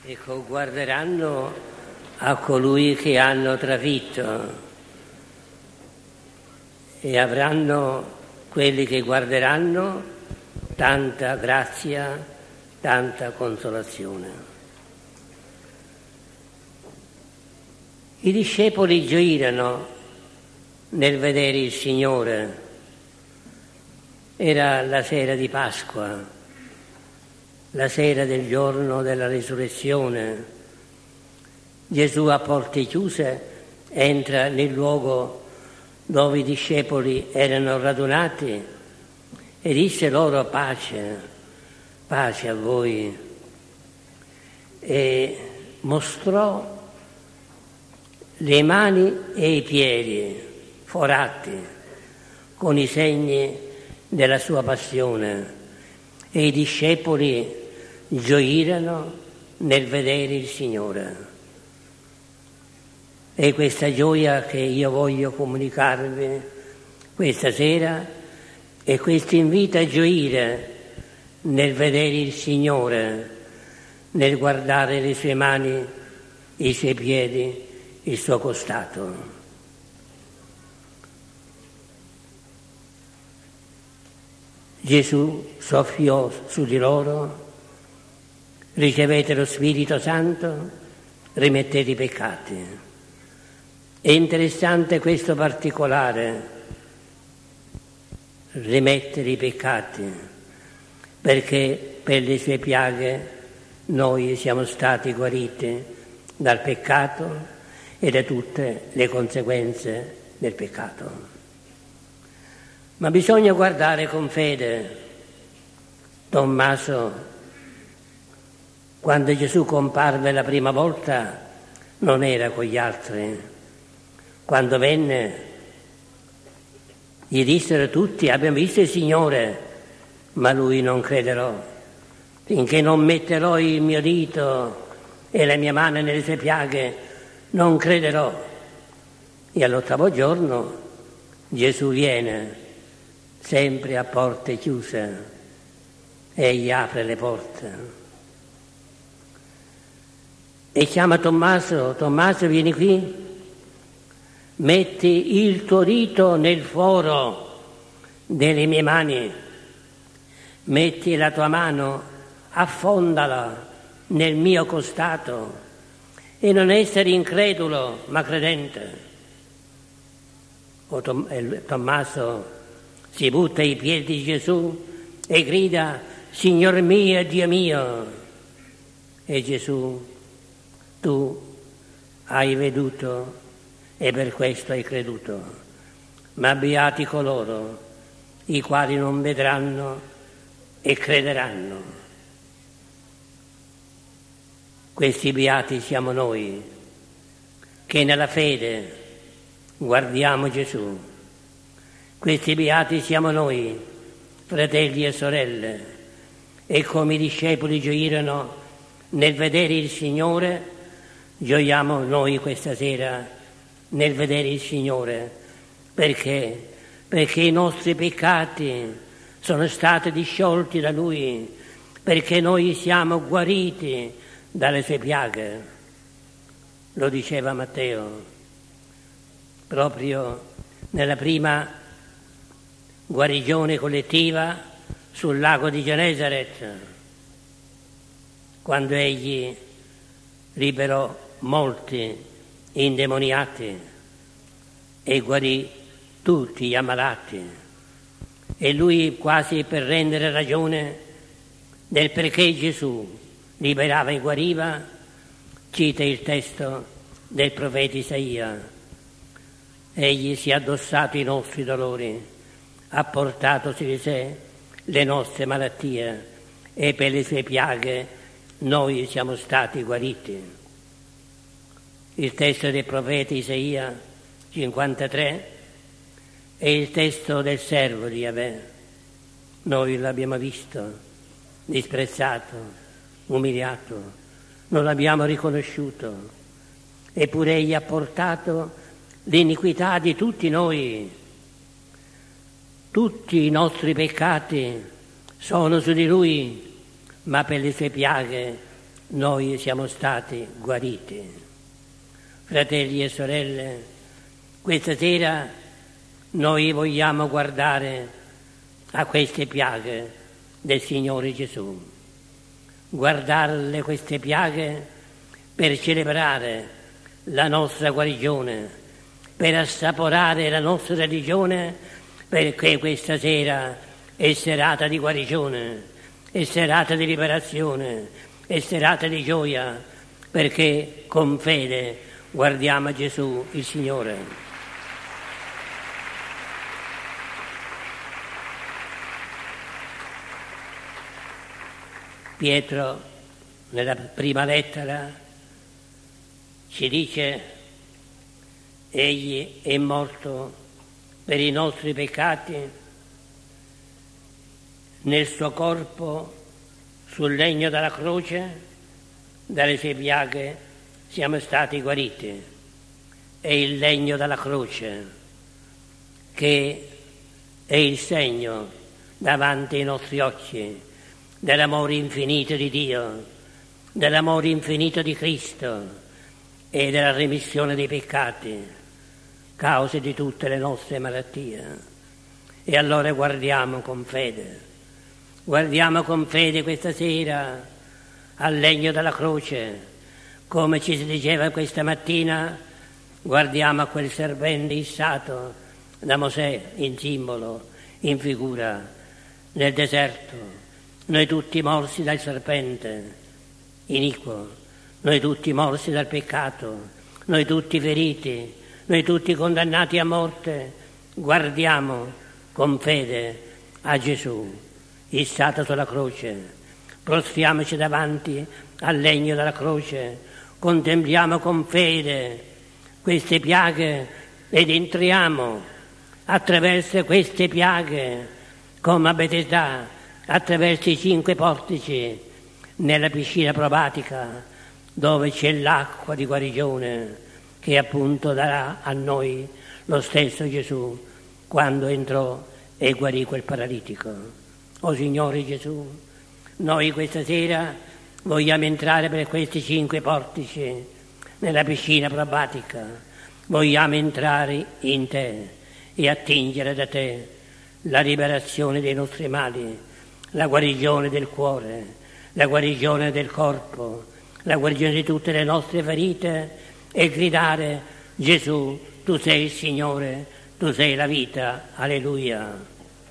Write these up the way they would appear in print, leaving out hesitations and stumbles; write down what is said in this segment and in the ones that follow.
Ecco, guarderanno a colui che hanno trafitto e avranno quelli che guarderanno tanta grazia, tanta consolazione. I discepoli gioirono nel vedere il Signore. Era la sera di Pasqua, la sera del giorno della risurrezione. Gesù a porte chiuse entra nel luogo dove i discepoli erano radunati e disse loro: pace, pace a voi. E mostrò le mani e i piedi forati con i segni della sua passione, e i discepoli gioirono nel vedere il Signore. E questa gioia che io voglio comunicarvi questa sera è questo invito a gioire nel vedere il Signore, nel guardare le sue mani, i suoi piedi, il suo costato. Gesù soffiò su di loro: ricevete lo Spirito Santo, rimettete i peccati. È interessante questo particolare, rimettere i peccati, perché per le sue piaghe noi siamo stati guariti dal peccato e da tutte le conseguenze del peccato. Ma bisogna guardare con fede. Tommaso, quando Gesù comparve la prima volta, non era con gli altri. Quando venne, gli dissero tutti: abbiamo visto il Signore, ma lui non crederò. Finché non metterò il mio dito e la mia mano nelle sue piaghe, non crederò. E all'8° giorno Gesù viene, sempre a porte chiuse, e gli apre le porte. E chiama Tommaso: Tommaso, vieni qui, metti il tuo dito nel foro delle mie mani, metti la tua mano, affondala nel mio costato, e non essere incredulo ma credente. Tommaso si butta ai piedi di Gesù e grida: Signor mio e Dio mio. E Gesù: tu hai veduto e per questo hai creduto, ma beati coloro i quali non vedranno e crederanno. Questi beati siamo noi, che nella fede guardiamo Gesù. Questi beati siamo noi, fratelli e sorelle, e come i discepoli gioirono nel vedere il Signore, gioiamo noi questa sera nel vedere il Signore. Perché? Perché i nostri peccati sono stati disciolti da Lui, perché noi siamo guariti dalle sue piaghe. Lo diceva Matteo proprio nella prima guarigione collettiva sul lago di Genesaret, quando egli liberò molti indemoniati e guarì tutti gli ammalati. E lui, quasi per rendere ragione del perché Gesù liberava e guariva, cita il testo del profeta Isaia: egli si è addossato i nostri dolori, ha portato su di sé le nostre malattie, e per le sue piaghe noi siamo stati guariti. Il testo del profeta Isaia 53 è il testo del servo di Yahweh. Noi l'abbiamo visto, disprezzato, umiliato, non l'abbiamo riconosciuto, eppure egli ha portato l'iniquità di tutti noi. Tutti i nostri peccati sono su di lui, ma per le sue piaghe noi siamo stati guariti. Fratelli e sorelle, questa sera noi vogliamo guardare a queste piaghe del Signore Gesù, guardarle queste piaghe per celebrare la nostra guarigione, per assaporare la nostra religione, perché questa sera è serata di guarigione, è serata di liberazione, è serata di gioia, perché con fede guardiamo a Gesù il Signore. Pietro, nella prima lettera, ci dice: egli è morto per i nostri peccati, nel suo corpo sul legno della croce, dalle sue piaghe siamo stati guariti. È il legno della croce che è il segno davanti ai nostri occhi dell'amore infinito di Dio, dell'amore infinito di Cristo e della remissione dei peccati, cause di tutte le nostre malattie. E allora guardiamo con fede questa sera al legno della croce, come ci si diceva questa mattina, guardiamo a quel serpente issato da Mosè in simbolo, in figura, nel deserto. Noi tutti morsi dal serpente iniquo, noi tutti morsi dal peccato, noi tutti feriti, noi tutti condannati a morte, guardiamo con fede a Gesù, issato sulla croce, prostriamoci davanti al legno della croce, contempliamo con fede queste piaghe ed entriamo attraverso queste piaghe come a Betesda, attraverso i 5 portici nella piscina probatica dove c'è l'acqua di guarigione che appunto darà a noi lo stesso Gesù quando entrò e guarì quel paralitico. O Signore Gesù, noi questa sera vogliamo entrare per questi 5 portici nella piscina probatica, vogliamo entrare in Te e attingere da Te la liberazione dei nostri mali, la guarigione del cuore, la guarigione del corpo, la guarigione di tutte le nostre ferite e gridare: Gesù, Tu sei il Signore, Tu sei la vita, alleluia.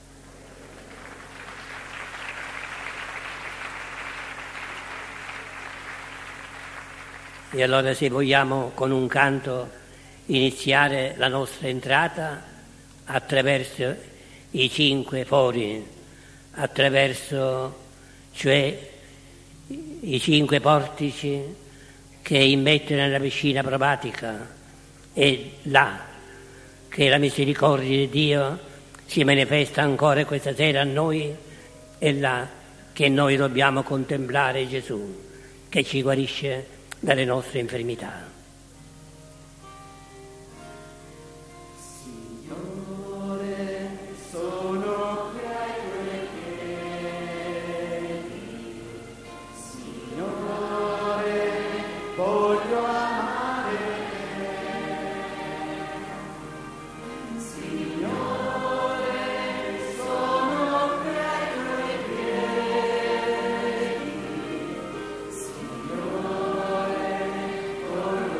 E allora, se vogliamo con un canto iniziare la nostra entrata attraverso i 5 fori, attraverso cioè i 5 portici che immettono nella piscina probatica, è là che la misericordia di Dio si manifesta ancora questa sera a noi, è là che noi dobbiamo contemplare Gesù che ci guarisce dalle nostre infermità. Signore,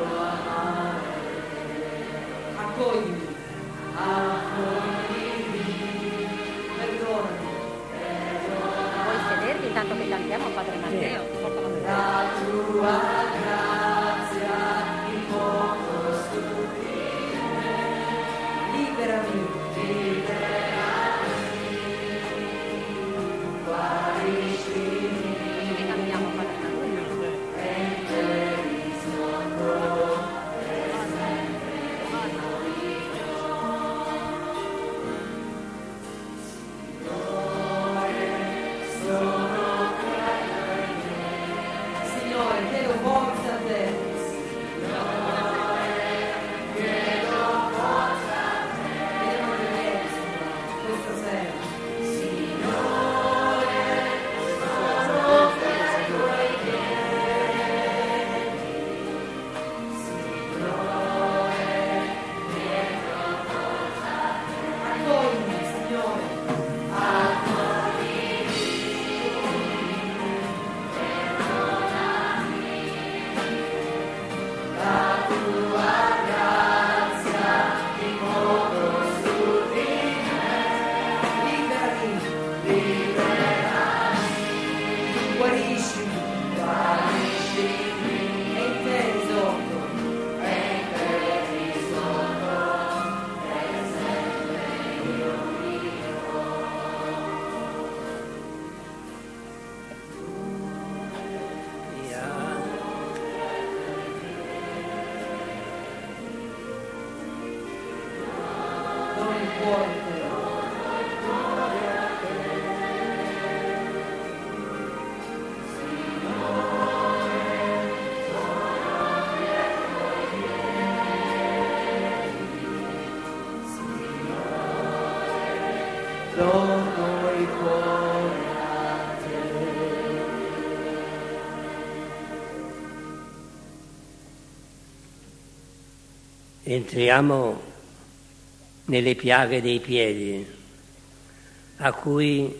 Entriamo nelle piaghe dei piedi, a cui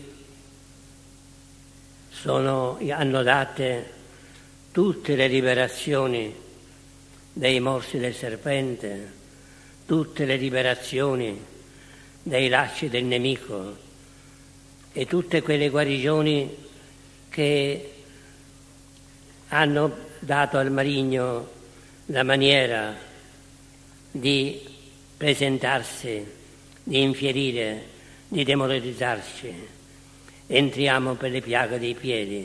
sono annodate tutte le liberazioni dai morsi del serpente, tutte le liberazioni dai lacci del nemico e tutte quelle guarigioni che hanno dato al maligno la maniera di presentarsi, di infierire, di demoralizzarci. Entriamo per le piaghe dei piedi.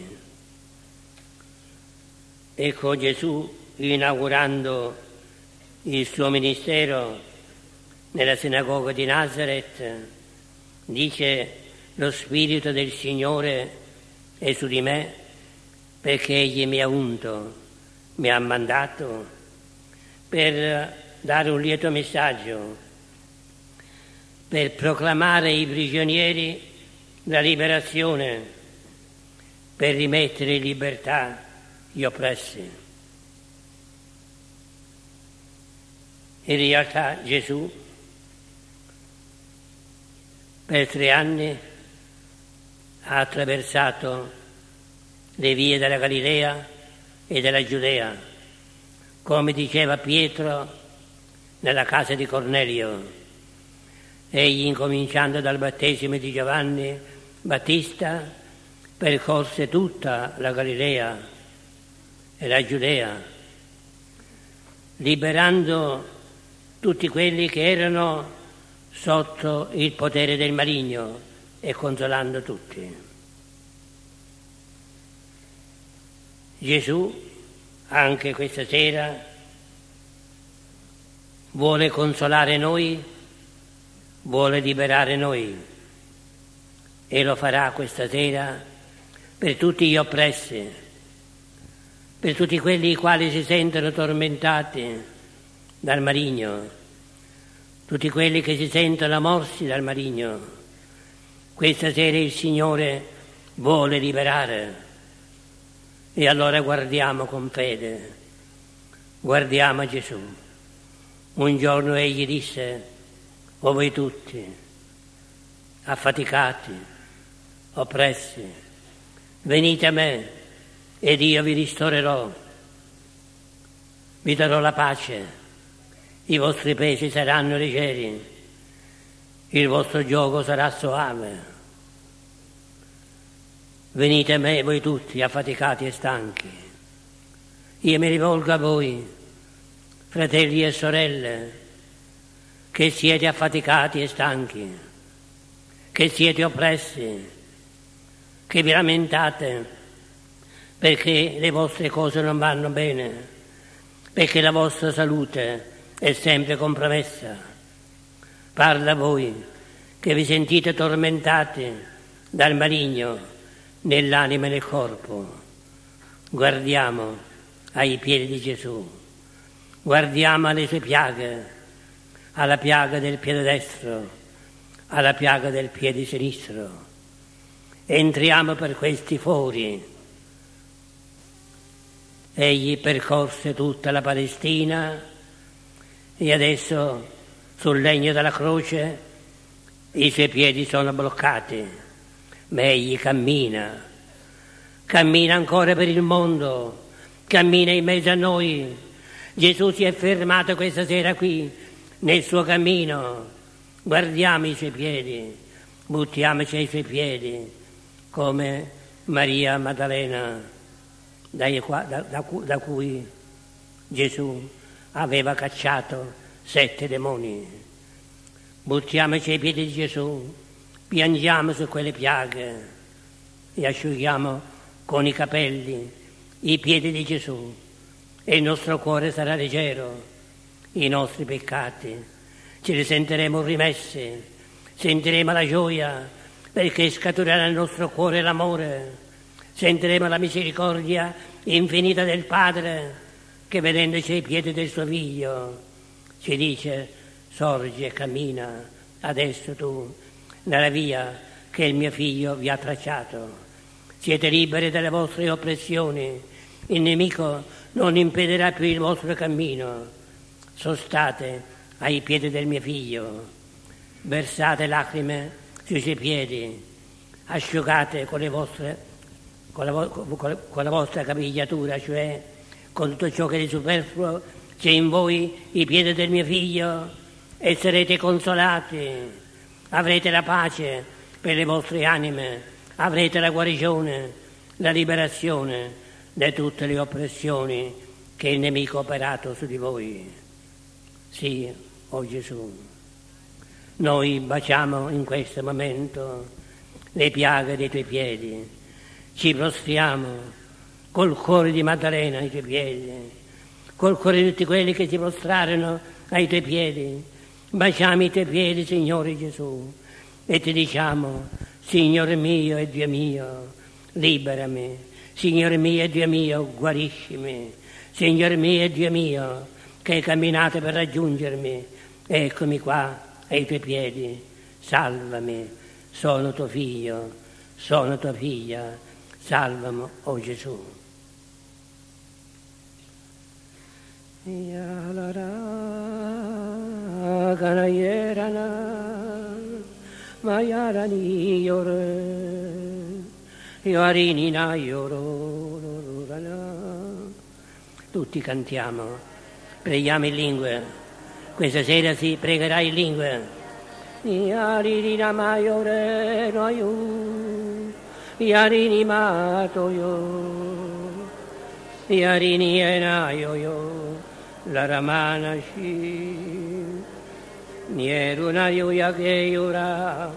Ecco Gesù, inaugurando il suo ministero nella sinagoga di Nazaret, dice: lo Spirito del Signore è su di me, perché Egli mi ha unto, mi ha mandato per dare un lieto messaggio, per proclamare ai prigionieri la liberazione, per rimettere in libertà gli oppressi. In realtà Gesù per 3 anni ha attraversato le vie della Galilea e della Giudea, come diceva Pietro nella casa di Cornelio. Egli, incominciando dal battesimo di Giovanni Battista, percorse tutta la Galilea e la Giudea, liberando tutti quelli che erano sotto il potere del maligno e consolando tutti. Gesù, anche questa sera, vuole consolare noi, vuole liberare noi, e lo farà questa sera per tutti gli oppressi, per tutti quelli i quali si sentono tormentati dal maligno, tutti quelli che si sentono morsi dal maligno. Questa sera il Signore vuole liberare, e allora guardiamo con fede, guardiamo a Gesù. Un giorno egli disse: o voi tutti, affaticati, oppressi, venite a me ed io vi ristorerò, vi darò la pace, i vostri pesi saranno leggeri, il vostro giogo sarà soave. Venite a me voi tutti affaticati e stanchi. Io mi rivolgo a voi, fratelli e sorelle, che siete affaticati e stanchi, che siete oppressi, che vi lamentate perché le vostre cose non vanno bene, perché la vostra salute è sempre compromessa. Parla a voi che vi sentite tormentati dal maligno nell'anima e nel corpo. Guardiamo ai piedi di Gesù. Guardiamo alle sue piaghe, alla piaga del piede destro, alla piaga del piede sinistro. Entriamo per questi fori. Egli percorse tutta la Palestina e adesso sul legno della croce i suoi piedi sono bloccati, ma egli cammina ancora per il mondo, cammina in mezzo a noi. Gesù si è fermato questa sera qui, nel suo cammino. Guardiamo i suoi piedi, buttiamoci ai suoi piedi, come Maria Maddalena, da cui Gesù aveva cacciato 7 demoni. Buttiamoci ai piedi di Gesù, piangiamo su quelle piaghe e asciughiamo con i capelli i piedi di Gesù. E il nostro cuore sarà leggero, i nostri peccati ce li sentiremo rimessi sentiremo la gioia perché scaturerà nel nostro cuore l'amore, sentiremo la misericordia infinita del Padre che vedendoci ai piedi del suo Figlio ci dice: sorgi e cammina adesso tu nella via che il mio Figlio vi ha tracciato. Siete liberi dalle vostre oppressioni, il nemico non impedirà più il vostro cammino. Sostate ai piedi del mio Figlio, versate lacrime sui suoi piedi, asciugate con la vostra capigliatura, cioè con tutto ciò che è superfluo c'è in voi, i piedi del mio Figlio, e sarete consolati, avrete la pace per le vostre anime, avrete la guarigione, la liberazione da tutte le oppressioni che il nemico ha operato su di voi. Sì, o Gesù, noi baciamo in questo momento le piaghe dei tuoi piedi, ci prostriamo col cuore di Maddalena ai tuoi piedi, col cuore di tutti quelli che si prostrarono ai tuoi piedi. Baciamo i tuoi piedi, Signore Gesù, e ti diciamo: Signore mio e Dio mio, liberami. Signore mio e Dio mio, guariscimi. Signore mio e Dio mio, che hai camminato per raggiungermi, eccomi qua ai tuoi piedi, salvami, sono tuo figlio, sono tua figlia, salvami, o Gesù. Tutti cantiamo, preghiamo in lingue. Questa sera si pregherà in lingue. Yarini maiore noyu, yarini matoyo, yarini enayoyo, la ramana shi, nieruna yuya geyura,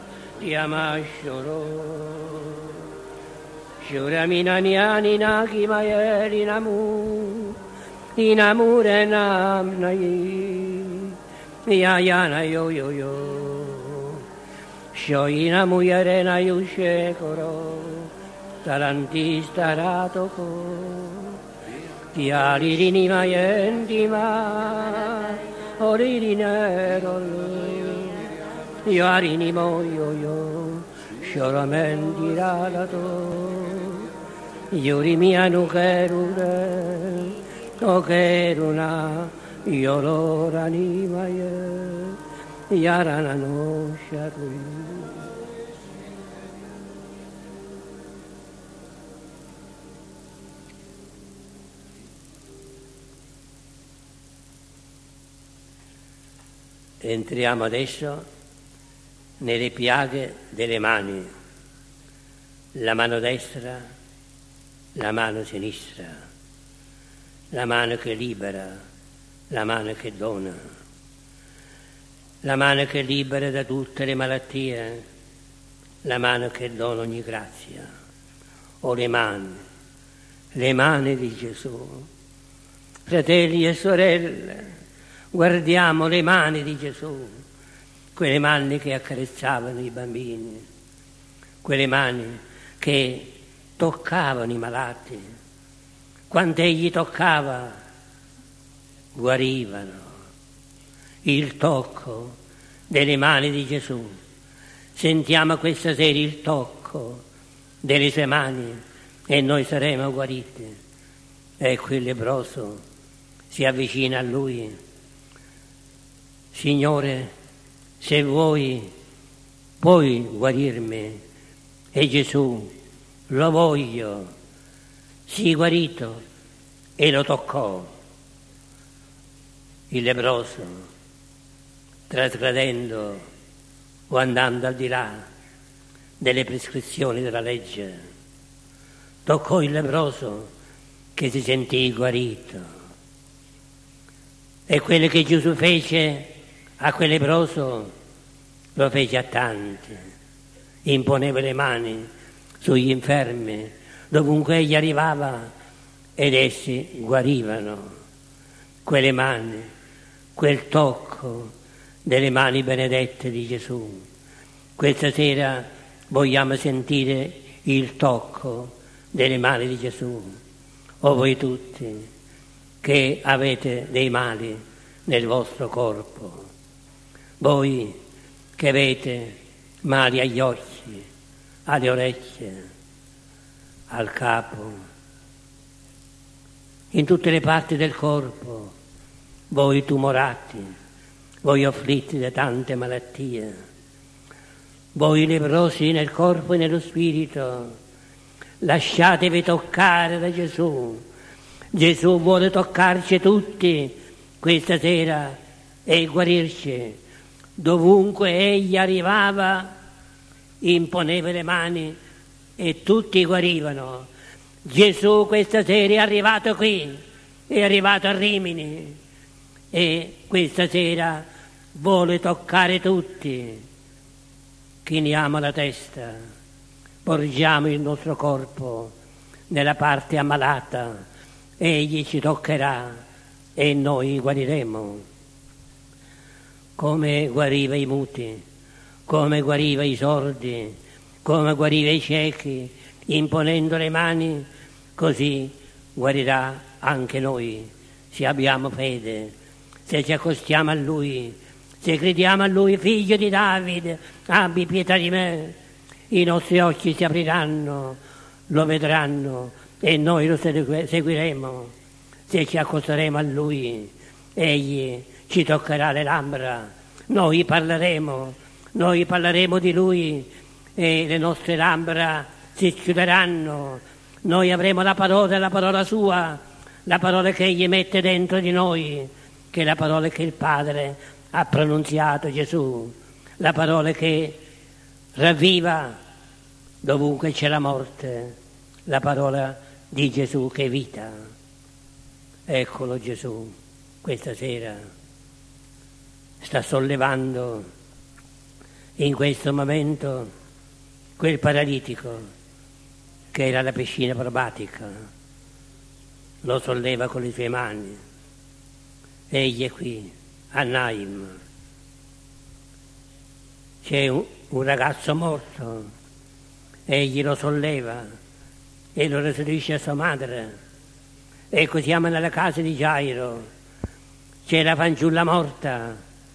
yamashoro, shuramina niani naki mayeri namu, inamure namnayi, yayana yo. Shoina muyarena yushekoro, tarantista ratoko, tialirini mayendima, oririnero, yarini moyo, shoramenti radato, yurimianu kerure, o keruna, yororani maye. Yarana Sharui. Entriamo adesso nelle piaghe delle mani, la mano destra, la mano sinistra, la mano che libera, la mano che dona. La mano che libera da tutte le malattie, la mano che dona ogni grazia. O le mani di Gesù. Fratelli e sorelle, guardiamo le mani di Gesù, quelle mani che accarezzavano i bambini, quelle mani che toccavano i malati. Quando egli toccava, guarivano. Il tocco delle mani di Gesù. Sentiamo questa sera il tocco delle sue mani e noi saremo guariti. Ecco il lebbroso si avvicina a lui. Signore, se vuoi, puoi guarirmi. E Gesù, lo voglio. Sii guarito, e lo toccò. Il lebbroso, trasgredendo o andando al di là delle prescrizioni della legge, toccò il lebbroso che si sentì guarito. E quello che Gesù fece a quel lebbroso lo fece a tanti. Imponeva le mani sugli infermi dovunque egli arrivava ed essi guarivano. Quelle mani, quel tocco delle mani benedette di Gesù Questa sera vogliamo sentire il tocco delle mani di Gesù. O voi tutti che avete dei mali nel vostro corpo, voi che avete mali agli occhi, alle orecchie, al capo, in tutte le parti del corpo, voi tumorati, voi afflitti da tante malattie, voi leprosi nel corpo e nello spirito, lasciatevi toccare da Gesù. Gesù vuole toccarci tutti questa sera e guarirci. Dovunque egli arrivava, imponeva le mani e tutti guarivano. Gesù questa sera è arrivato qui, è arrivato a Rimini e questa sera vuole toccare tutti. Chiniamo la testa, porgiamo il nostro corpo nella parte ammalata, egli ci toccherà e noi guariremo. Come guariva i muti, come guariva i sordi, come guariva i ciechi, imponendo le mani, così guarirà anche noi, se abbiamo fede, se ci accostiamo a Lui, se crediamo a Lui, figlio di Davide, abbi pietà di me. I nostri occhi si apriranno, lo vedranno e noi lo seguiremo. Se ci accosteremo a Lui, egli ci toccherà le labbra, noi parleremo di Lui e le nostre labbra si chiuderanno. Noi avremo la parola sua, la parola che egli mette dentro di noi, che è la parola che il Padre ha pronunziato, Gesù, la parola che ravviva dovunque c'è la morte, la parola di Gesù che è vita. Eccolo Gesù, questa sera sta sollevando in questo momento quel paralitico che era alla piscina probatica, lo solleva con le sue mani. Egli è qui, a Naim. C'è un ragazzo morto, egli lo solleva e lo restituisce a sua madre. Ecco, siamo nella casa di Gairo, c'è la fanciulla morta.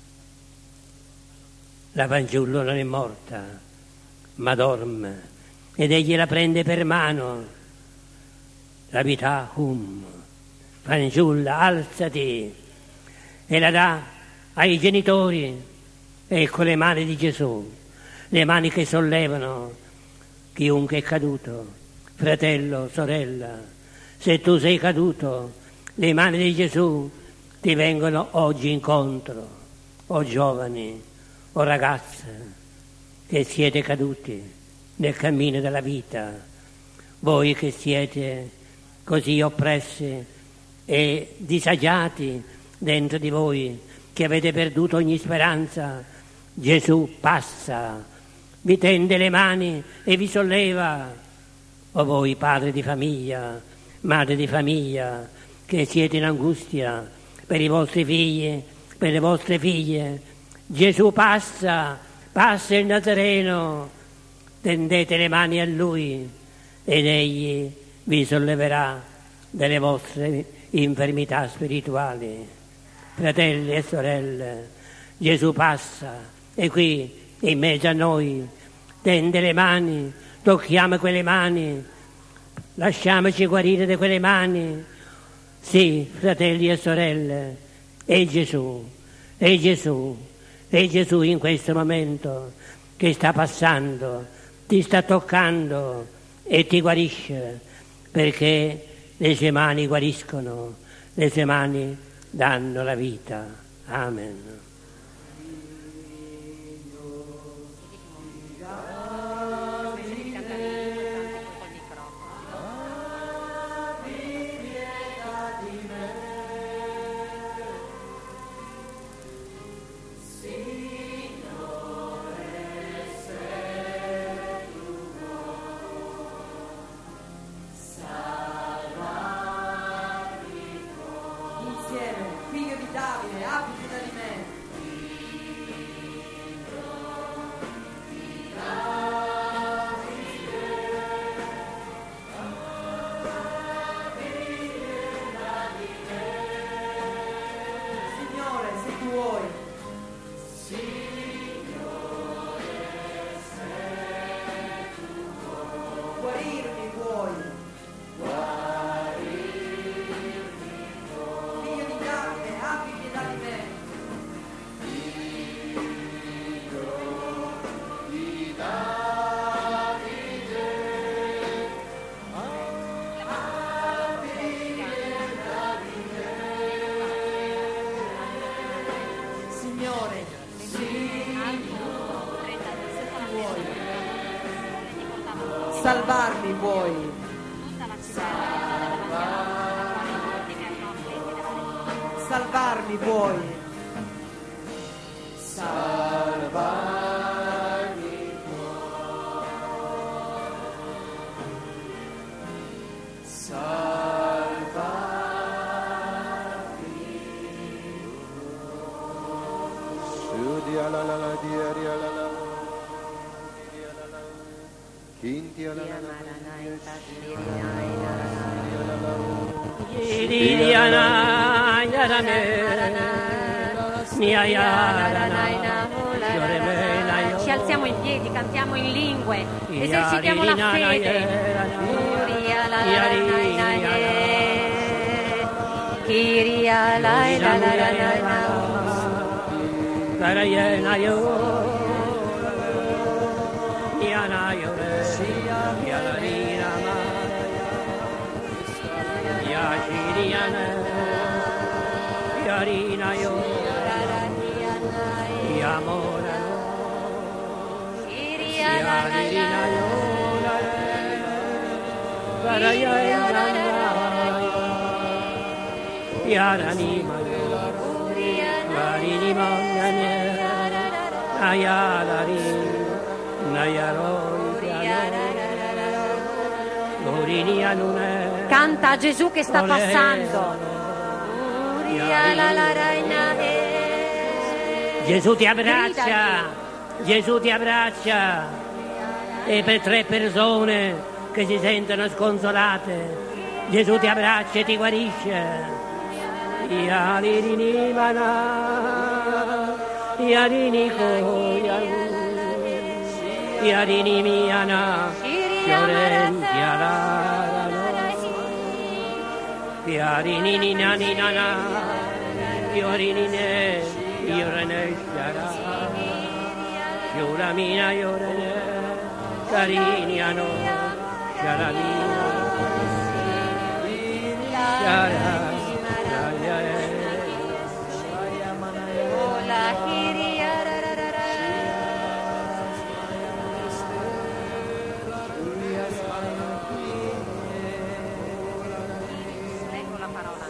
La fanciulla non è morta, ma dorme, ed egli la prende per mano. Rabità fanciulla, alzati, e la dà ai genitori. Ecco le mani di Gesù, le mani che sollevano chiunque è caduto, fratello, sorella. Se tu sei caduto, le mani di Gesù ti vengono oggi incontro, o giovani, o ragazze che siete caduti nel cammino della vita, voi che siete così oppressi e disagiati dentro di voi, che avete perduto ogni speranza, Gesù passa, vi tende le mani e vi solleva. O voi padri di famiglia, madri di famiglia, che siete in angustia per i vostri figli, per le vostre figlie, Gesù passa il Nazareno, tendete le mani a Lui ed Egli vi solleverà dalle vostre infermità spirituali. Fratelli e sorelle, Gesù passa, è qui in mezzo a noi, tende le mani, tocchiamo quelle mani, lasciamoci guarire da quelle mani. Sì, fratelli e sorelle, è Gesù, è Gesù, è Gesù in questo momento che sta passando, ti sta toccando e ti guarisce, perché le sue mani guariscono, le sue mani danno la vita. Amen. Figlio di Davide, abbi pietà di me. guarirmi vuoi. Figlio di Davide, abbi pietà di me. Signore, salvarmi vuoi. Salvarmi vuoi. Ci alziamo in piedi, cantiamo in lingue, esercitiamo la fede. Canta a Gesù che sta passando. Gesù ti abbraccia, Gesù ti abbraccia. E per 3 persone che si sentono sconsolate, Gesù ti abbraccia e ti guarisce. Leggo la parola.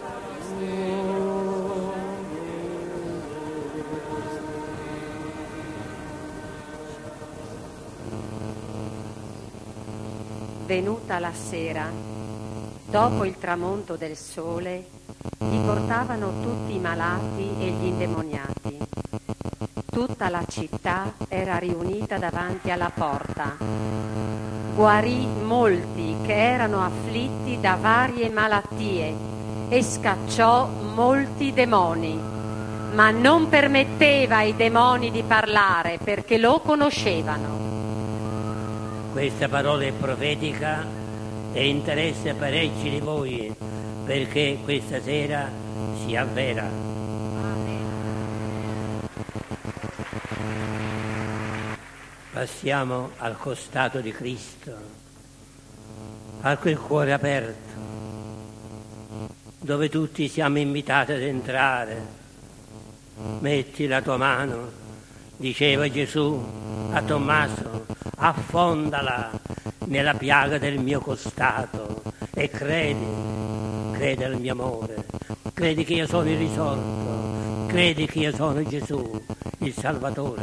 Venuta la sera, dopo il tramonto del sole, gli portavano tutti i malati e gli indemoniati. Tutta la città era riunita davanti alla porta. Guarì molti che erano afflitti da varie malattie e scacciò molti demoni, ma non permetteva ai demoni di parlare perché lo conoscevano. Questa parola è profetica e interessa parecchi di voi, perché questa sera si avvera. Passiamo al costato di Cristo, a quel cuore aperto, dove tutti siamo invitati ad entrare. Metti la tua mano, diceva Gesù a Tommaso, affondala nella piaga del mio costato e credi al mio amore, credi che io sono il risorto, credi che io sono Gesù, il Salvatore.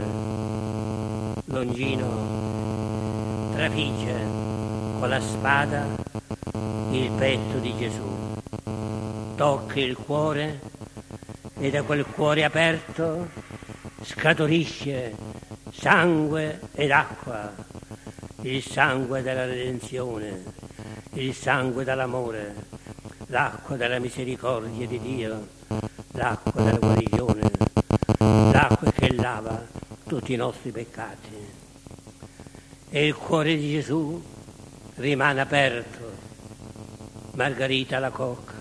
Longino trafigge con la spada il petto di Gesù, tocca il cuore e da quel cuore aperto scaturisce sangue ed acqua, il sangue della redenzione, il sangue dell'amore, l'acqua della misericordia di Dio, l'acqua della guarigione, l'acqua che lava tutti i nostri peccati. E il cuore di Gesù rimane aperto. Margherita Alacoque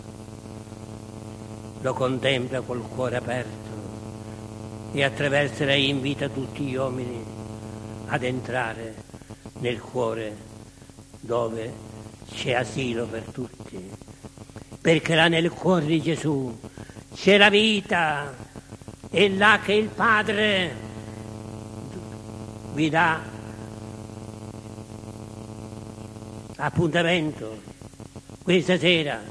lo contempla col cuore aperto e attraverso lei invita tutti gli uomini ad entrare nel cuore dove c'è asilo per tutti, perché là nel cuore di Gesù c'è la vita, è là che il Padre vi dà appuntamento questa sera.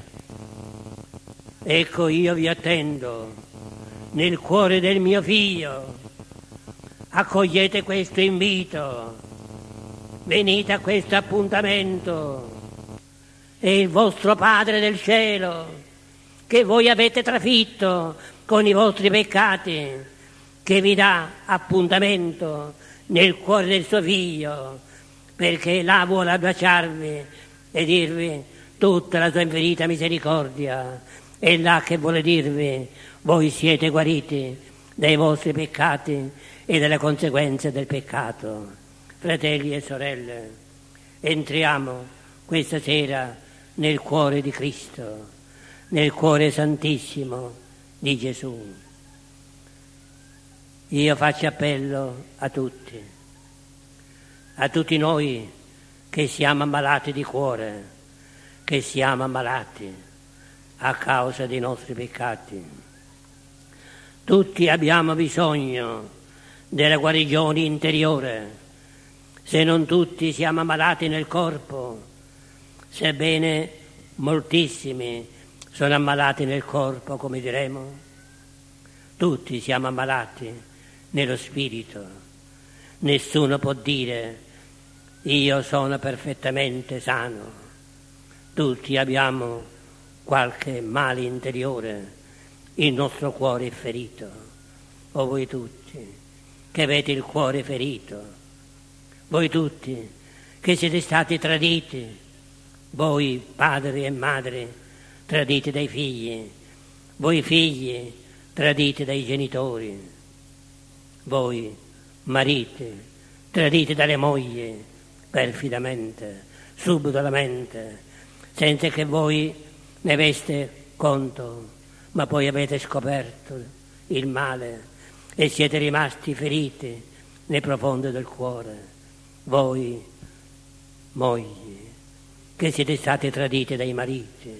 Ecco, io vi attendo nel cuore del mio figlio, accogliete questo invito, venite a questo appuntamento. È il vostro Padre del cielo che voi avete trafitto con i vostri peccati, che vi dà appuntamento nel cuore del suo figlio, perché là vuole abbracciarvi e dirvi tutta la sua infinita misericordia. È là che vuole dirvi: voi siete guariti dai vostri peccati e dalle conseguenze del peccato. Fratelli e sorelle, entriamo questa sera nel cuore di Cristo, nel cuore santissimo di Gesù. Io faccio appello a tutti noi che siamo ammalati di cuore, che siamo ammalati a causa dei nostri peccati. Tutti abbiamo bisogno della guarigione interiore, se non tutti siamo ammalati nel corpo, sebbene moltissimi sono ammalati nel corpo, come diremo, tutti siamo ammalati nello spirito. Nessuno può dire: io sono perfettamente sano. Tutti abbiamo qualche male interiore, il nostro cuore è ferito. O voi tutti che avete il cuore ferito, voi tutti che siete stati traditi, voi padri e madri traditi dai figli, voi figli traditi dai genitori, voi mariti traditi dalle mogli perfidamente, subdolamente, senza che voi ne aveste conto, ma poi avete scoperto il male e siete rimasti feriti nel profondo del cuore. Voi mogli che siete stati traditi dai mariti,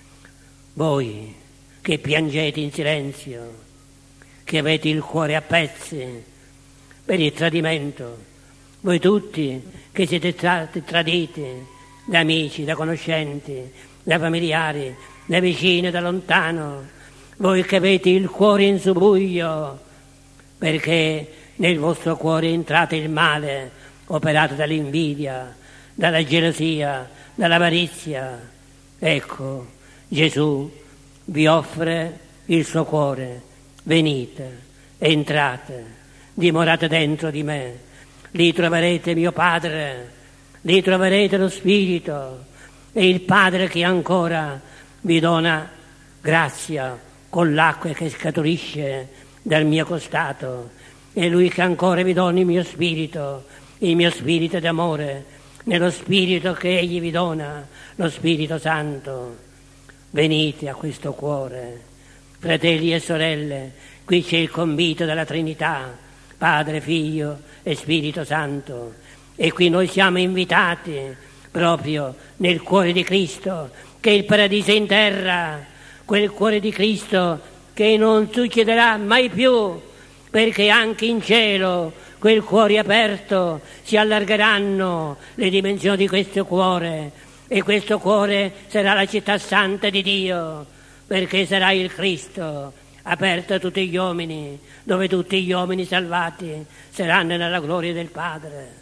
voi che piangete in silenzio, che avete il cuore a pezzi per il tradimento, voi tutti che siete stati traditi da amici, da conoscenti, da familiari, da vicini, da lontano, voi che avete il cuore in subbuglio perché nel vostro cuore è entrato il male operato dall'invidia, dalla gelosia, dall'avarizia. Ecco, Gesù vi offre il suo cuore: venite, entrate, dimorate dentro di me, lì troverete mio Padre, lì troverete lo Spirito e il Padre che ancora vi dona grazia con l'acqua che scaturisce dal mio costato, e Lui che ancora vi dona il mio spirito d'amore, nello spirito che Egli vi dona, lo Spirito Santo. Venite a questo cuore, fratelli e sorelle, qui c'è il convito della Trinità, Padre, Figlio e Spirito Santo, e qui noi siamo invitati proprio nel cuore di Cristo, che è il paradiso in terra, quel cuore di Cristo che non succederà mai più, perché anche in cielo quel cuore aperto si allargeranno le dimensioni di questo cuore, e questo cuore sarà la città santa di Dio, perché sarà il Cristo aperto a tutti gli uomini, dove tutti gli uomini salvati saranno nella gloria del Padre.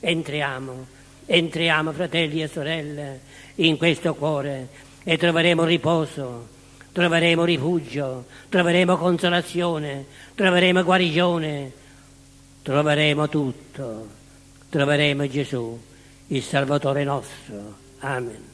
Entriamo fratelli e sorelle in questo cuore e troveremo riposo, troveremo rifugio, troveremo consolazione, troveremo guarigione, troveremo tutto, troveremo Gesù, il Salvatore nostro. Amen.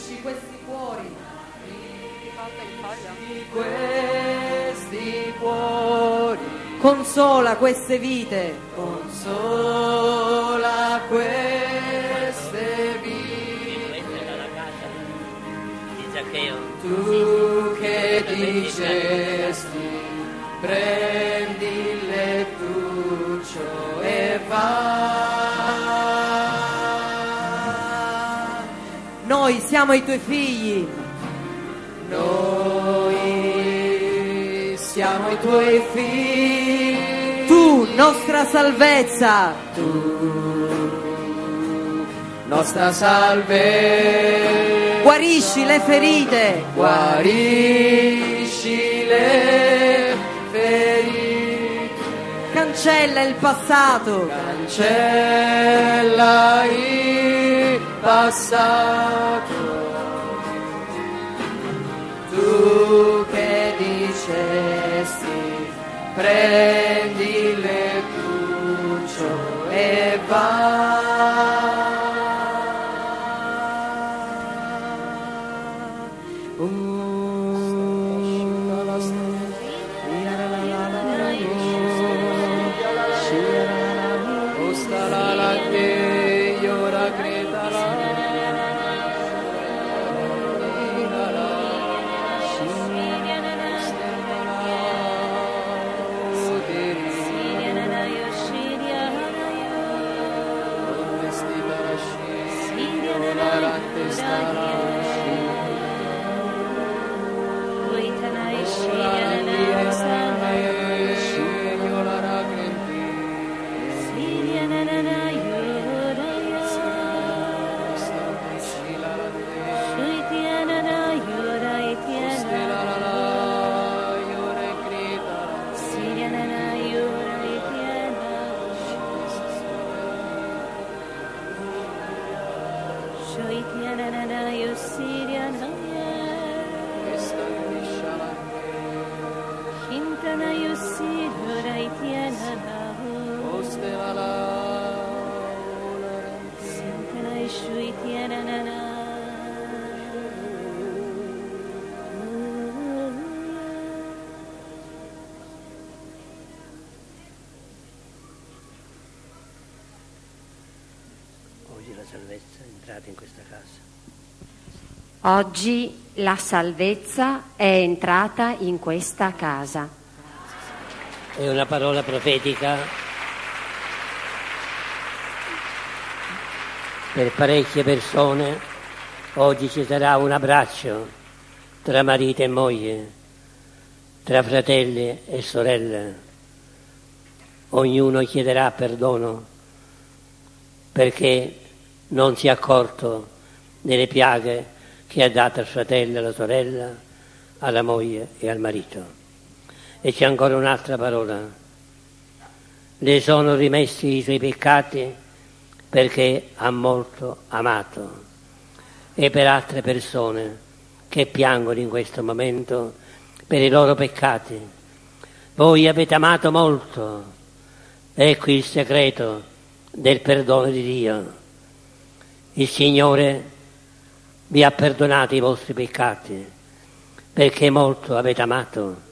guarisci questi cuori, Di questi cuori, consola queste vite, consola queste vite. Questa era la casa di Zaccheo. Tu che dicesti, prendi il lettuccio e va. noi siamo i tuoi figli, Noi siamo i tuoi figli, tu nostra salvezza, nostra salvezza. guarisci le ferite, Guarisci le ferite, cancella il passato, cancella il passato. Tu che dicesti, prendi il lettuccio e Oggi la salvezza è entrata in questa casa. Oggi la salvezza è entrata in questa casa. È una parola profetica per parecchie persone. Oggi ci sarà un abbraccio tra marito e moglie, tra fratelli e sorelle. Ognuno chiederà perdono perché non si è accorto delle piaghe che ha dato al fratello, alla sorella, alla moglie e al marito. E c'è ancora un'altra parola. Le sono rimessi i suoi peccati perché ha molto amato. E per altre persone che piangono in questo momento per i loro peccati, voi avete amato molto. Ecco il segreto del perdono di Dio. Il Signore vi ha perdonato i vostri peccati perché molto avete amato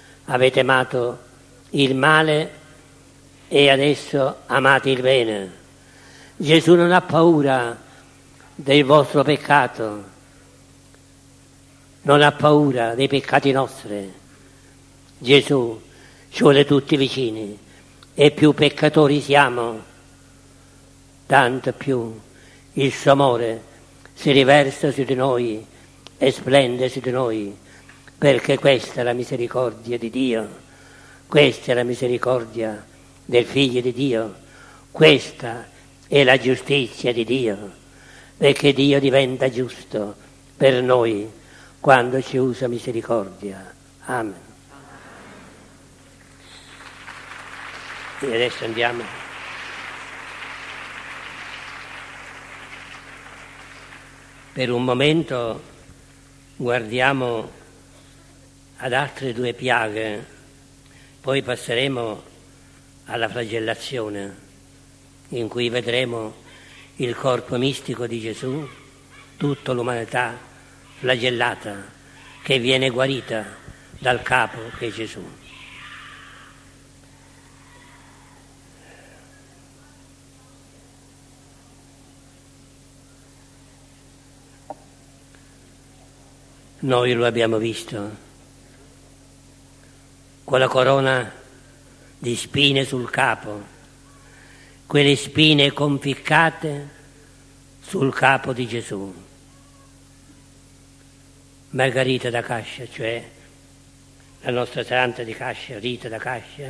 il male e adesso amate il bene. Gesù non ha paura del vostro peccato, non ha paura dei peccati nostri. Gesù ci vuole tutti vicini e più peccatori siamo, tanto più il suo amore si riversa su di noi e splende su di noi, perché questa è la misericordia di Dio, questa è la misericordia del Figlio di Dio, questa è la giustizia di Dio, perché Dio diventa giusto per noi quando ci usa misericordia. Amen. E adesso andiamo. Per un momento guardiamo ad altre due piaghe, poi passeremo alla flagellazione, in cui vedremo il corpo mistico di Gesù tutta l'umanità flagellata che viene guarita dal capo che è Gesù. Noi lo abbiamo visto con la corona di spine sul capo, quelle spine conficcate sul capo di Gesù. Margherita da Cascia, cioè la nostra santa di Cascia, Rita da Cascia,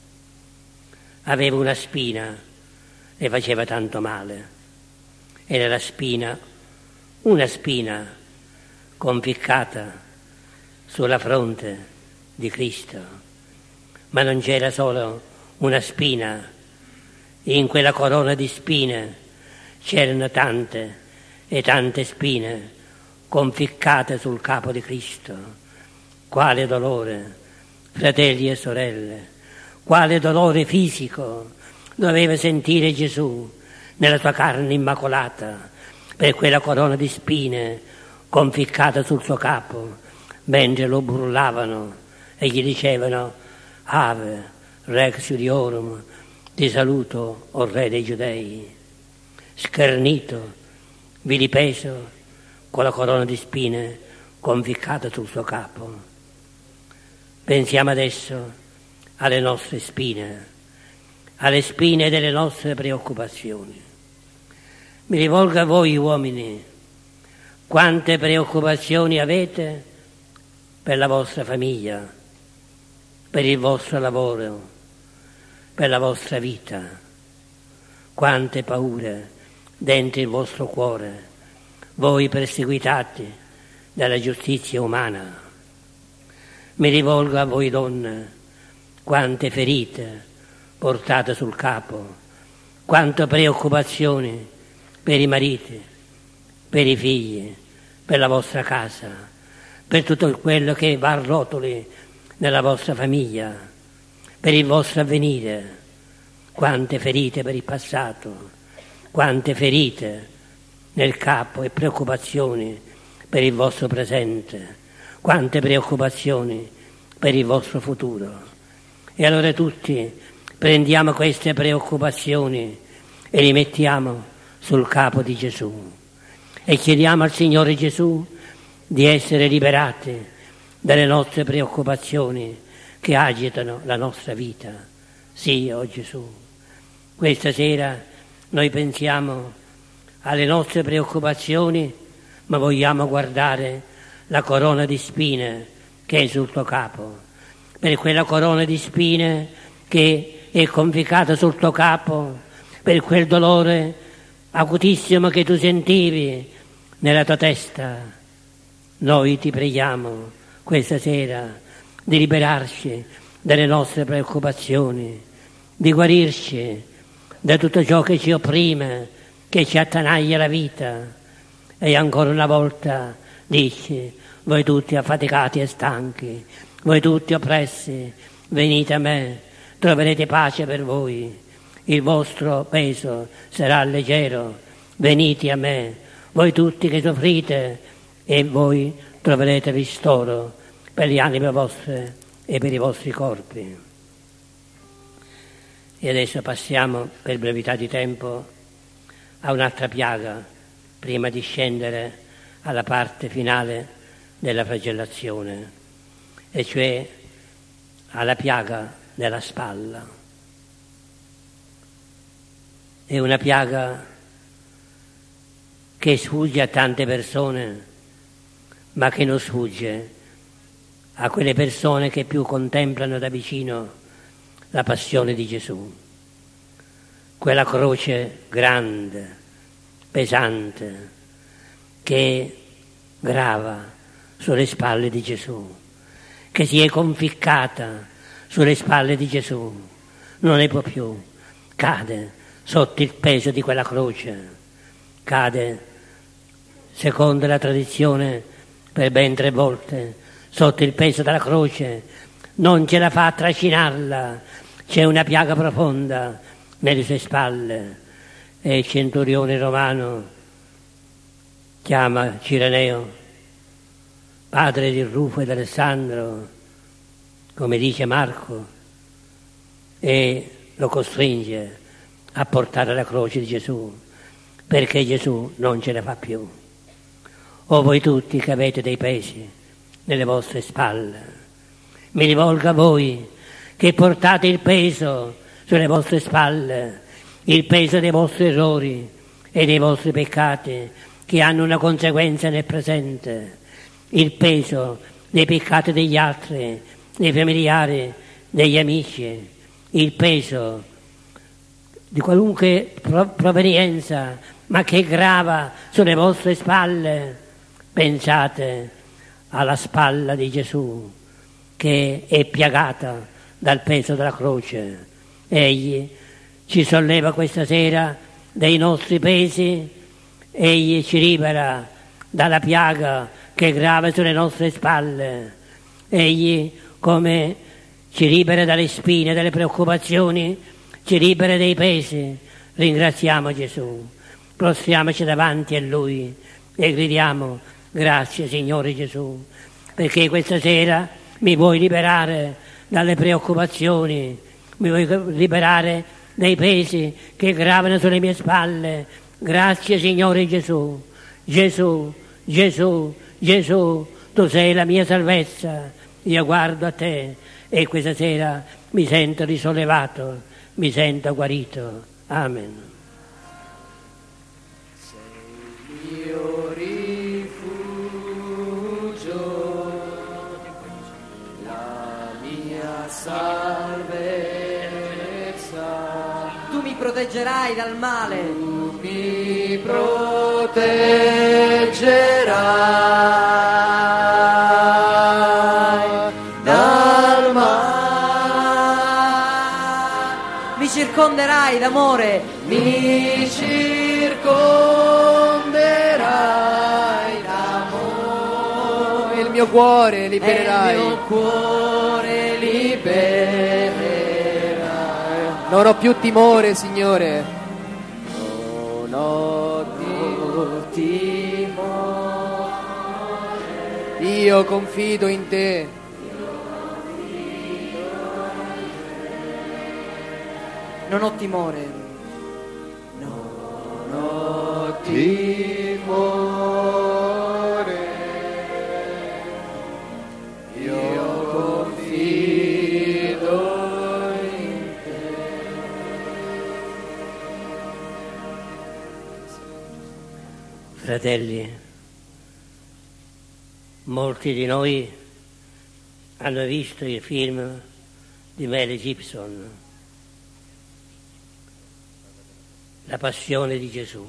aveva una spina e faceva tanto male. Era la spina, una spina conficcata sulla fronte di Cristo, ma non c'era solo una spina, in quella corona di spine c'erano tante e tante spine conficcate sul capo di Cristo. Quale dolore, fratelli e sorelle, quale dolore fisico doveva sentire Gesù nella sua carne immacolata per quella corona di spine conficcata sul suo capo, mentre lo burlavano e gli dicevano: Ave, Rex Iudiorum, ti saluto, o Re dei Giudei. Schernito, vilipeso, con la corona di spine conficcata sul suo capo. Pensiamo adesso alle nostre spine, alle spine delle nostre preoccupazioni. Mi rivolgo a voi uomini: quante preoccupazioni avete per la vostra famiglia, per il vostro lavoro, per la vostra vita? Quante paure dentro il vostro cuore, voi perseguitati dalla giustizia umana. Mi rivolgo a voi donne: quante ferite portate sul capo, quante preoccupazioni per i mariti, per i figli, per la vostra casa, per tutto quello che va a rotoli nella vostra famiglia, per il vostro avvenire. Quante ferite per il passato, quante ferite nel capo e preoccupazioni per il vostro presente, quante preoccupazioni per il vostro futuro. E allora tutti prendiamo queste preoccupazioni e li mettiamo sul capo di Gesù e chiediamo al Signore Gesù di essere liberati dalle nostre preoccupazioni che agitano la nostra vita. Sì, oh Gesù, questa sera noi pensiamo alle nostre preoccupazioni, ma vogliamo guardare la corona di spine che è sul tuo capo, per quella corona di spine che è conficcata sul tuo capo, per quel dolore acutissimo che tu sentivi nella tua testa. Noi ti preghiamo questa sera di liberarci dalle nostre preoccupazioni, di guarirci da tutto ciò che ci opprime, che ci attanaglia la vita. E ancora una volta dici: voi tutti affaticati e stanchi, voi tutti oppressi, venite a me, troverete pace per voi, il vostro peso sarà leggero. Venite a me, voi tutti che soffrite, e voi troverete ristoro per le anime vostre e per i vostri corpi. E adesso passiamo, per brevità di tempo, a un'altra piaga, prima di scendere alla parte finale della flagellazione, e cioè alla piaga della spalla. È una piaga che sfugge a tante persone, ma che non sfugge a quelle persone che più contemplano da vicino la passione di Gesù. Quella croce grande, pesante, che grava sulle spalle di Gesù, che si è conficcata sulle spalle di Gesù, non ne può più, cade sotto il peso di quella croce, cade, secondo la tradizione, per ben 3 volte sotto il peso della croce, non ce la fa a trascinarla, c'è una piaga profonda nelle sue spalle. E il centurione romano chiama Cireneo, padre di Rufo ed Alessandro, come dice Marco, e lo costringe a portare la croce di Gesù, perché Gesù non ce la fa più. O voi tutti che avete dei pesi nelle vostre spalle, mi rivolgo a voi che portate il peso sulle vostre spalle, il peso dei vostri errori e dei vostri peccati che hanno una conseguenza nel presente, il peso dei peccati degli altri, dei familiari, degli amici, il peso di qualunque provenienza, ma che grava sulle vostre spalle. Pensate alla spalla di Gesù che è piagata dal peso della croce. Egli ci solleva questa sera dei nostri pesi, egli ci libera dalla piaga che grava sulle nostre spalle. Egli, come ci libera dalle spine, dalle preoccupazioni, ci libera dei pesi. Ringraziamo Gesù, prostriamoci davanti a Lui e gridiamo: grazie Signore Gesù, perché questa sera mi vuoi liberare dalle preoccupazioni, mi vuoi liberare dai pesi che gravano sulle mie spalle. Grazie Signore Gesù. Gesù, Gesù, Gesù, tu sei la mia salvezza. Io guardo a te e questa sera mi sento risollevato, mi sento guarito. Amen. Sei il mio rifugio, la mia salvezza. Tu mi proteggerai dal male. Tu mi proteggerai dal male. Mi circonderai d'amore. Mi circonderai d'amore. Il mio cuore libererai. Il mio cuore libererai. Non ho più timore, Signore. Non ho timore. Io confido in te. Non ho timore. Non ho timore. Io confido in te. Fratelli, molti di noi hanno visto il film di Mel Gibson, La passione di Gesù.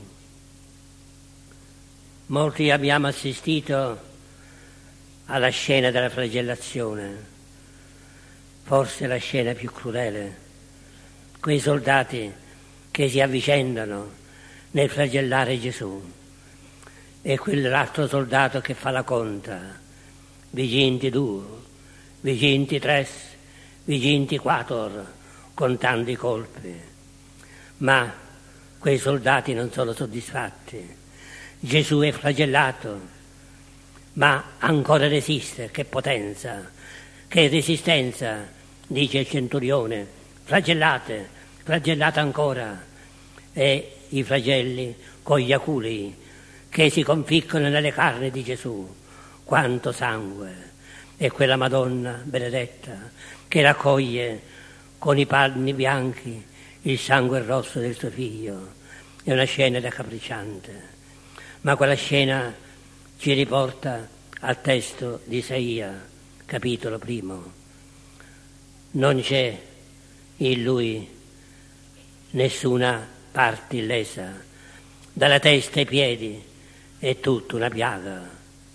Molti abbiamo assistito alla scena della flagellazione, forse la scena più crudele, quei soldati che si avvicendano nel flagellare Gesù e quell'altro soldato che fa la conta: viginti 2, viginti 3, viginti 4, contando i colpi. Ma quei soldati non sono soddisfatti. Gesù è flagellato, ma ancora resiste. Che potenza, che resistenza, dice il centurione. Flagellate, flagellate ancora. E i flagelli con gli aculei che si conficcono nelle carni di Gesù. Quanto sangue! E quella Madonna benedetta che raccoglie con i panni bianchi il sangue rosso del suo figlio. È una scena raccapricciante, ma quella scena ci riporta al testo di Isaia, capitolo 1. Non c'è in lui nessuna parte illesa, dalla testa ai piedi è tutta una piaga.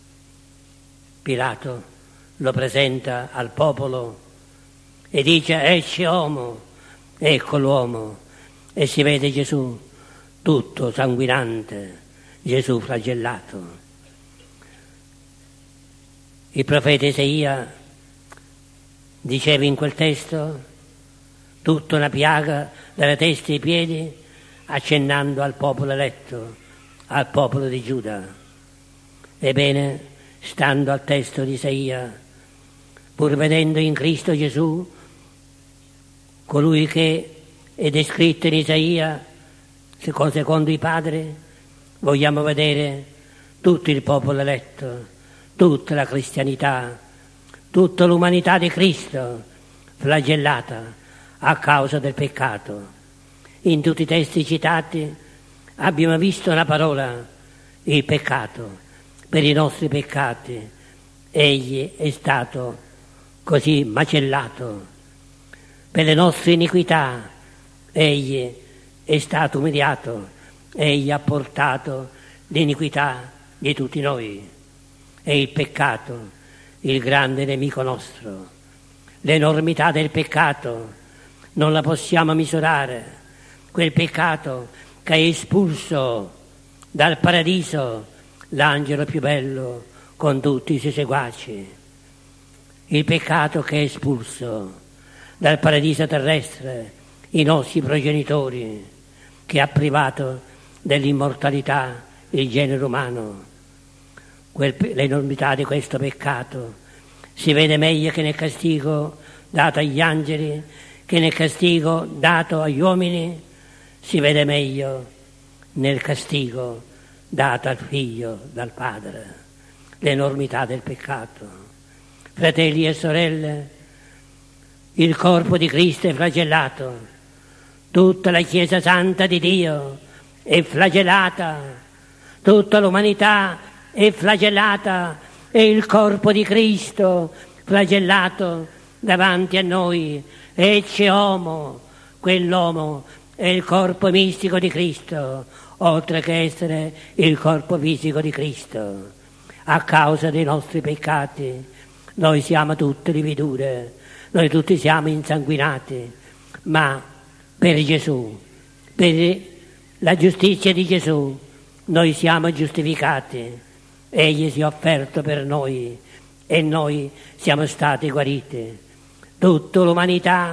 Pilato lo presenta al popolo e dice: ecce uomo. Ecco l'uomo, e si vede Gesù tutto sanguinante, Gesù flagellato. Il profeta Isaia diceva in quel testo tutta una piaga dalle teste ai piedi, accennando al popolo eletto, al popolo di Giuda. Ebbene, stando al testo di Isaia, pur vedendo in Cristo Gesù colui che è descritto in Isaia secondo i padri, vogliamo vedere tutto il popolo eletto, tutta la cristianità, tutta l'umanità di Cristo flagellata a causa del peccato. In tutti i testi citati abbiamo visto una parola, il peccato. Per i nostri peccati egli è stato così macellato, per le nostre iniquità egli è stato umiliato, egli ha portato l'iniquità di tutti noi. È il peccato il grande nemico nostro. L'enormità del peccato non la possiamo misurare. Quel peccato che ha espulso dal paradiso l'angelo più bello con tutti i suoi seguaci. Il peccato che ha espulso dal paradiso terrestre i nostri progenitori, che ha privato dell'immortalità il genere umano. L'enormità di questo peccato si vede meglio che nel castigo dato agli angeli, che nel castigo dato agli uomini, si vede meglio nel castigo dato al figlio dal padre. L'enormità del peccato. Fratelli e sorelle, il corpo di Cristo è flagellato, tutta la Chiesa Santa di Dio è flagellata, tutta l'umanità è flagellata e il corpo di Cristo flagellato davanti a noi. Ecce homo, quell'uomo è il corpo mistico di Cristo, oltre che essere il corpo fisico di Cristo. A causa dei nostri peccati noi siamo tutte lividure, noi tutti siamo insanguinati, ma per Gesù, per la giustizia di Gesù, noi siamo giustificati. Egli si è offerto per noi e noi siamo stati guariti. Tutta l'umanità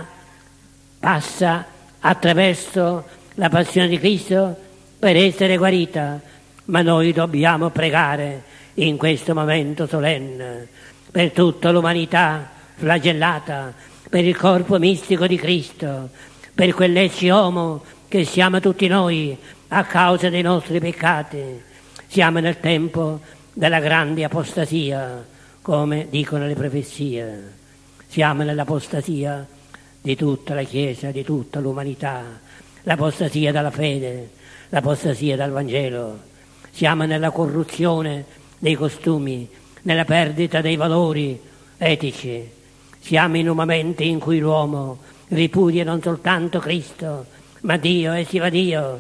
passa attraverso la passione di Cristo per essere guarita, ma noi dobbiamo pregare in questo momento solenne per tutta l'umanità flagellata, per il corpo mistico di Cristo, per quell'ecce homo che siamo tutti noi a causa dei nostri peccati. Siamo nel tempo della grande apostasia, come dicono le profezie. Siamo nell'apostasia di tutta la Chiesa, di tutta l'umanità, l'apostasia dalla fede, l'apostasia dal Vangelo. Siamo nella corruzione dei costumi, nella perdita dei valori etici. Siamo in un momento in cui l'uomo ripudia non soltanto Cristo, ma Dio e si va Dio,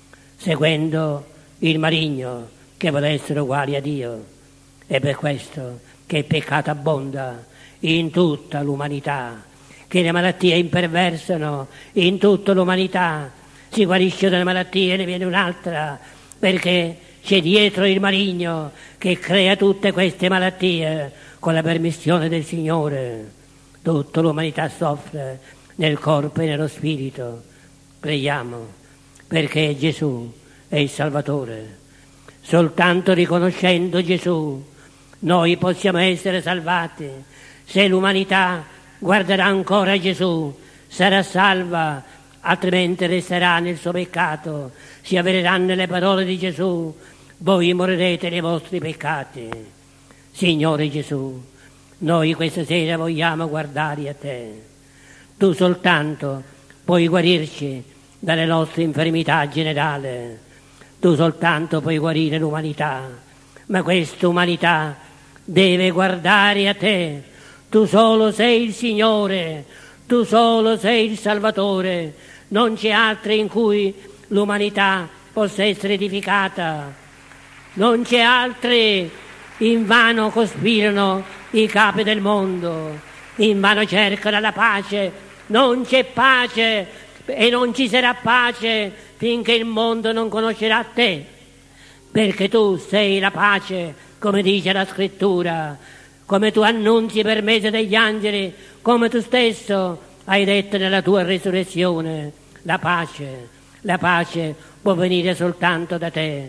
seguendo il maligno che vuole essere uguali a Dio. È per questo che il peccato abbonda in tutta l'umanità, che le malattie imperversano in tutta l'umanità. Si guarisce da una malattia e ne viene un'altra, perché c'è dietro il maligno che crea tutte queste malattie con la permissione del Signore. Tutta l'umanità soffre nel corpo e nello spirito. Preghiamo perché Gesù è il Salvatore. Soltanto riconoscendo Gesù noi possiamo essere salvati. Se l'umanità guarderà ancora Gesù sarà salva, altrimenti resterà nel suo peccato. Si avvereranno le parole di Gesù: voi morirete nei vostri peccati. Signore Gesù, noi questa sera vogliamo guardare a te. Tu soltanto puoi guarirci dalle nostre infermità generali. Tu soltanto puoi guarire l'umanità, ma questa umanità deve guardare a te. Tu solo sei il Signore, tu solo sei il Salvatore. Non c'è altro in cui l'umanità possa essere edificata. Non c'è altri. Invano cospirano i capi del mondo, invano cercano la pace. Non c'è pace e non ci sarà pace finché il mondo non conoscerà te, perché tu sei la pace, come dice la Scrittura, come tu annunzi per mezzo degli angeli, come tu stesso hai detto nella tua resurrezione. La pace può venire soltanto da te.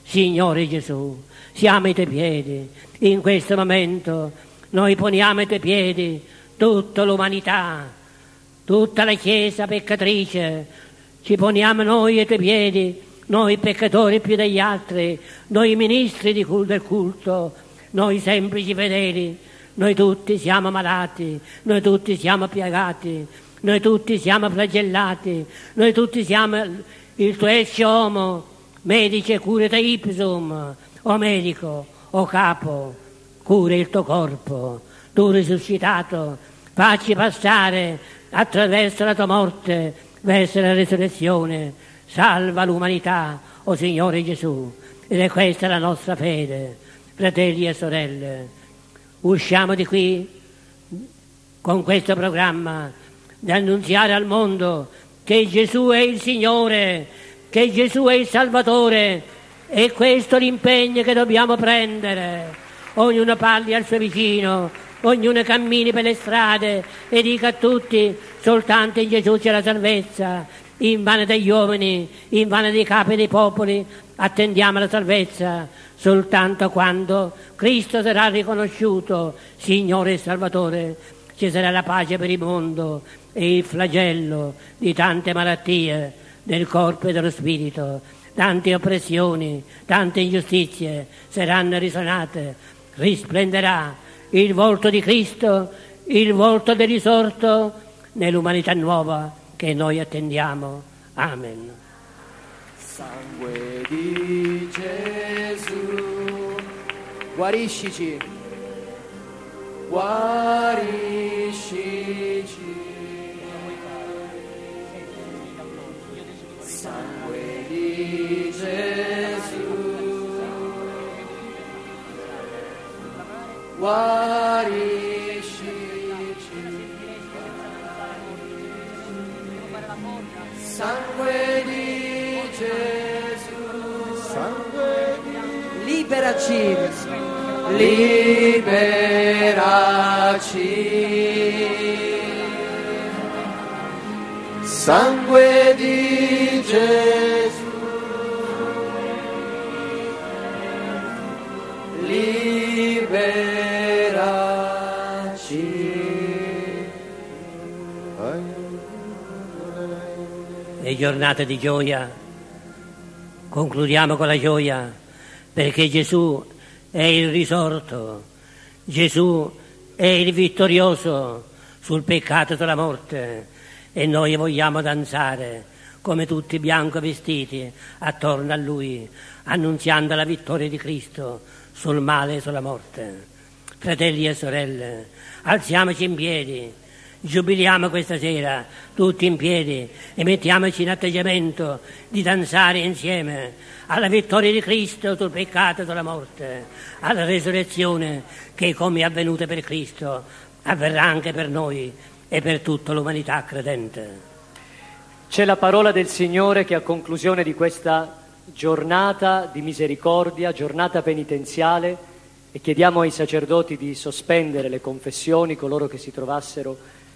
Signore Gesù, siamo ai tuoi piedi. In questo momento noi poniamo ai tuoi piedi tutta l'umanità, tutta la Chiesa peccatrice. Ci poniamo noi ai tuoi piedi, noi peccatori più degli altri, noi ministri del culto, noi semplici fedeli. Noi tutti siamo malati, noi tutti siamo piagati, noi tutti siamo flagellati, noi tutti siamo il tuo ecce homo, medice curate ipsum, o medico, o capo, cura il tuo corpo, tu risuscitato, facci passare attraverso la tua morte verso la resurrezione, salva l'umanità, o Signore Gesù, ed è questa la nostra fede, fratelli e sorelle. Usciamo di qui con questo programma di annunziare al mondo che Gesù è il Signore, che Gesù è il Salvatore, e questo è l'impegno che dobbiamo prendere. Ognuno parli al suo vicino, ognuno cammini per le strade e dica a tutti: soltanto in Gesù c'è la salvezza. Invano degli uomini, invano dei capi dei popoli attendiamo la salvezza soltanto quando Cristo sarà riconosciuto Signore e Salvatore. Ci sarà la pace per il mondo e il flagello di tante malattie del corpo e dello spirito, tante oppressioni, tante ingiustizie saranno risanate, risplenderà il volto di Cristo, il volto del risorto nell'umanità nuova che noi attendiamo. Amen. Sangue di Gesù, guariscici, guariscici. Sangue di Gesù, guariscici. Sangue di Gesù, sangue di... liberaci, liberaci. Sangue di Gesù, liberaci. Le giornate di gioia, concludiamo con la gioia, perché Gesù è il risorto, Gesù è il vittorioso sul peccato e sulla morte, e noi vogliamo danzare come tutti bianco vestiti attorno a Lui, annunziando la vittoria di Cristo sul male e sulla morte. Fratelli e sorelle, alziamoci in piedi, giubiliamo questa sera tutti in piedi e mettiamoci in atteggiamento di danzare insieme alla vittoria di Cristo sul peccato e sulla morte, alla resurrezione che, come è avvenuta per Cristo, avverrà anche per noi e per tutta l'umanità credente. C'è la parola del Signore che a conclusione di questa giornata di misericordia, giornata penitenziale, e chiediamo ai sacerdoti di sospendere le confessioni, coloro che si trovassero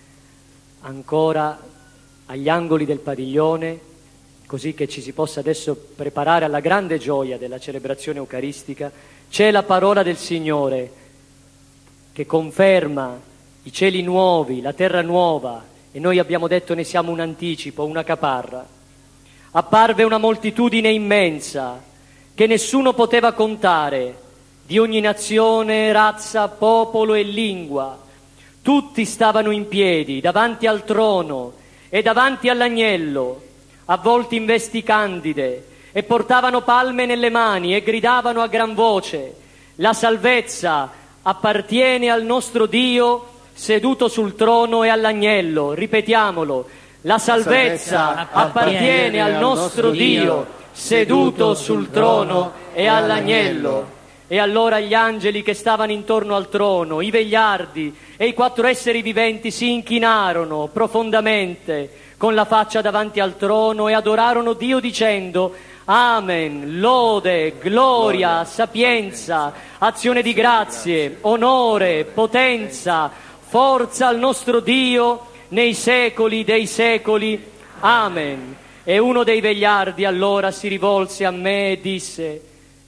ancora agli angoli del padiglione, così che ci si possa adesso preparare alla grande gioia della celebrazione eucaristica. C'è la parola del Signore che conferma i cieli nuovi, la terra nuova, e noi abbiamo detto ne siamo un anticipo, una caparra. Apparve una moltitudine immensa che nessuno poteva contare, di ogni nazione, razza, popolo e lingua. Tutti stavano in piedi davanti al trono e davanti all'agnello, avvolti in vesti candide, e portavano palme nelle mani e gridavano a gran voce: la salvezza appartiene al nostro Dio seduto sul trono e all'agnello. Ripetiamolo: la salvezza appartiene al nostro Dio seduto sul trono e all'agnello. E allora gli angeli che stavano intorno al trono, i vegliardi e i 4 esseri viventi si inchinarono profondamente con la faccia davanti al trono e adorarono Dio dicendo: Amen, lode, gloria, sapienza, azione di grazie, onore, potenza, forza al nostro Dio nei secoli dei secoli. Amen. E uno dei vegliardi allora si rivolse a me e disse: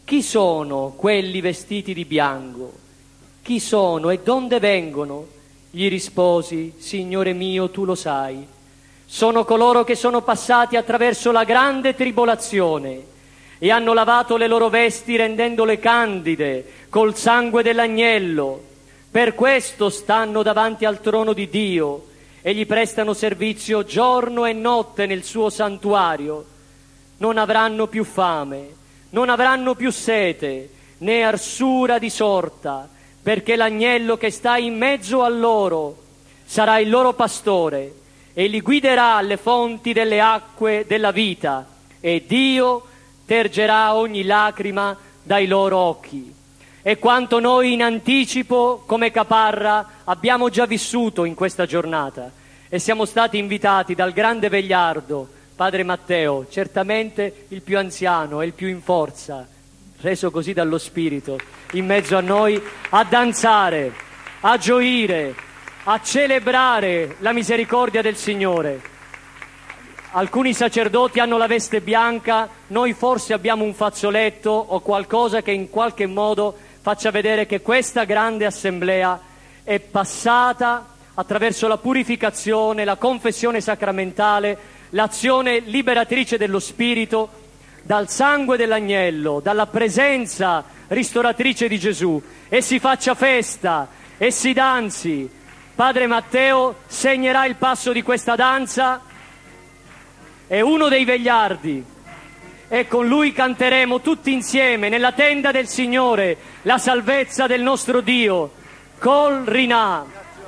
Chi sono quelli vestiti di bianco? Chi sono e donde vengono? Gli risposi: Signore mio, tu lo sai. Sono coloro che sono passati attraverso la grande tribolazione e hanno lavato le loro vesti rendendole candide col sangue dell'agnello. Per questo stanno davanti al trono di Dio e gli prestano servizio giorno e notte nel suo santuario. Non avranno più fame, non avranno più sete, né arsura di sorta, perché l'agnello che sta in mezzo a loro sarà il loro pastore e li guiderà alle fonti delle acque della vita, e Dio tergerà ogni lacrima dai loro occhi. E quanto noi in anticipo, come Caparra, abbiamo già vissuto in questa giornata e siamo stati invitati dal grande vegliardo, Padre Matteo, certamente il più anziano e il più in forza, reso così dallo Spirito, in mezzo a noi, a danzare, a gioire, a celebrare la misericordia del Signore. Alcuni sacerdoti hanno la veste bianca, noi forse abbiamo un fazzoletto o qualcosa che in qualche modo faccia vedere che questa grande assemblea è passata attraverso la purificazione, la confessione sacramentale, l'azione liberatrice dello Spirito, dal sangue dell'agnello, dalla presenza ristoratrice di Gesù, e si faccia festa e si danzi. Padre Matteo segnerà il passo di questa danza, è uno dei vegliardi, e con lui canteremo tutti insieme nella tenda del Signore la salvezza del nostro Dio, col Rinà.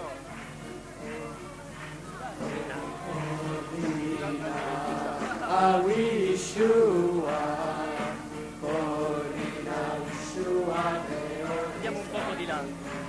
Andiamo un poco di là.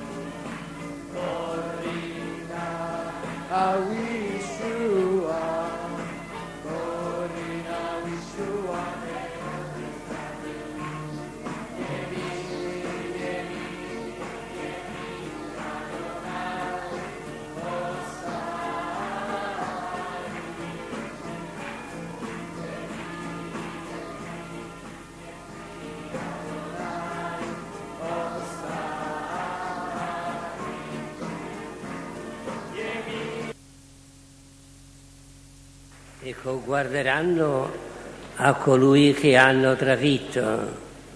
Ecco, guarderanno a colui che hanno trafitto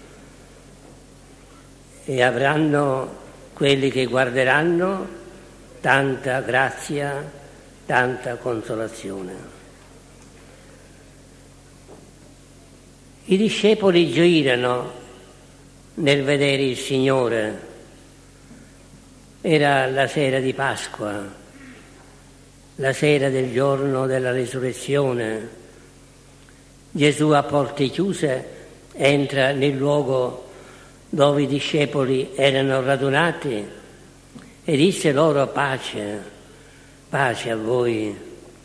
e avranno, quelli che guarderanno, tanta grazia, tanta consolazione. I discepoli gioirono nel vedere il Signore. Era la sera di Pasqua, la sera del giorno della risurrezione. Gesù a porte chiuse entra nel luogo dove i discepoli erano radunati e disse loro: pace, pace a voi.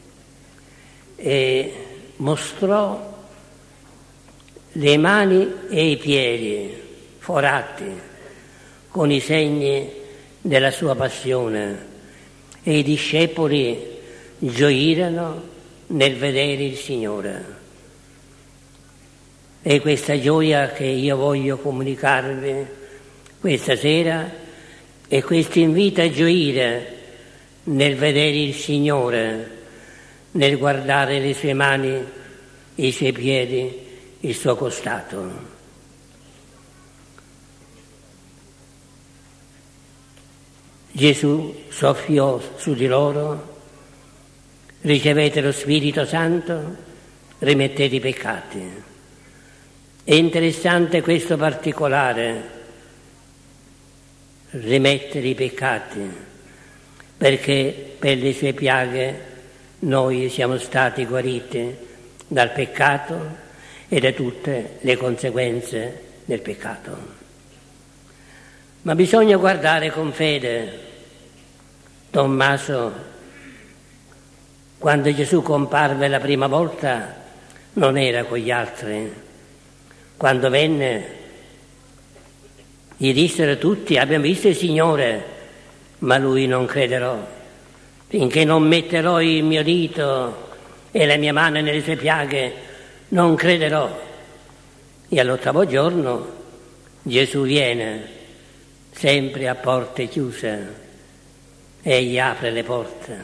E mostrò le mani e i piedi forati con i segni della sua passione, e i discepoli gioirono nel vedere il Signore. E questa gioia che io voglio comunicarvi questa sera è questo invito a gioire nel vedere il Signore, nel guardare le sue mani, i suoi piedi, il suo costato. Gesù soffiò su di loro: ricevete lo Spirito Santo, rimettete i peccati. È interessante questo particolare, rimettere i peccati, perché per le sue piaghe noi siamo stati guariti dal peccato e da tutte le conseguenze del peccato. Ma bisogna guardare con fede. Tommaso, quando Gesù comparve la prima volta, non era con gli altri. Quando venne, gli dissero tutti: abbiamo visto il Signore, ma lui non crederò, finché non metterò il mio dito e la mia mano nelle sue piaghe, non crederò. E all'8° giorno Gesù viene sempre a porte chiuse, egli apre le porte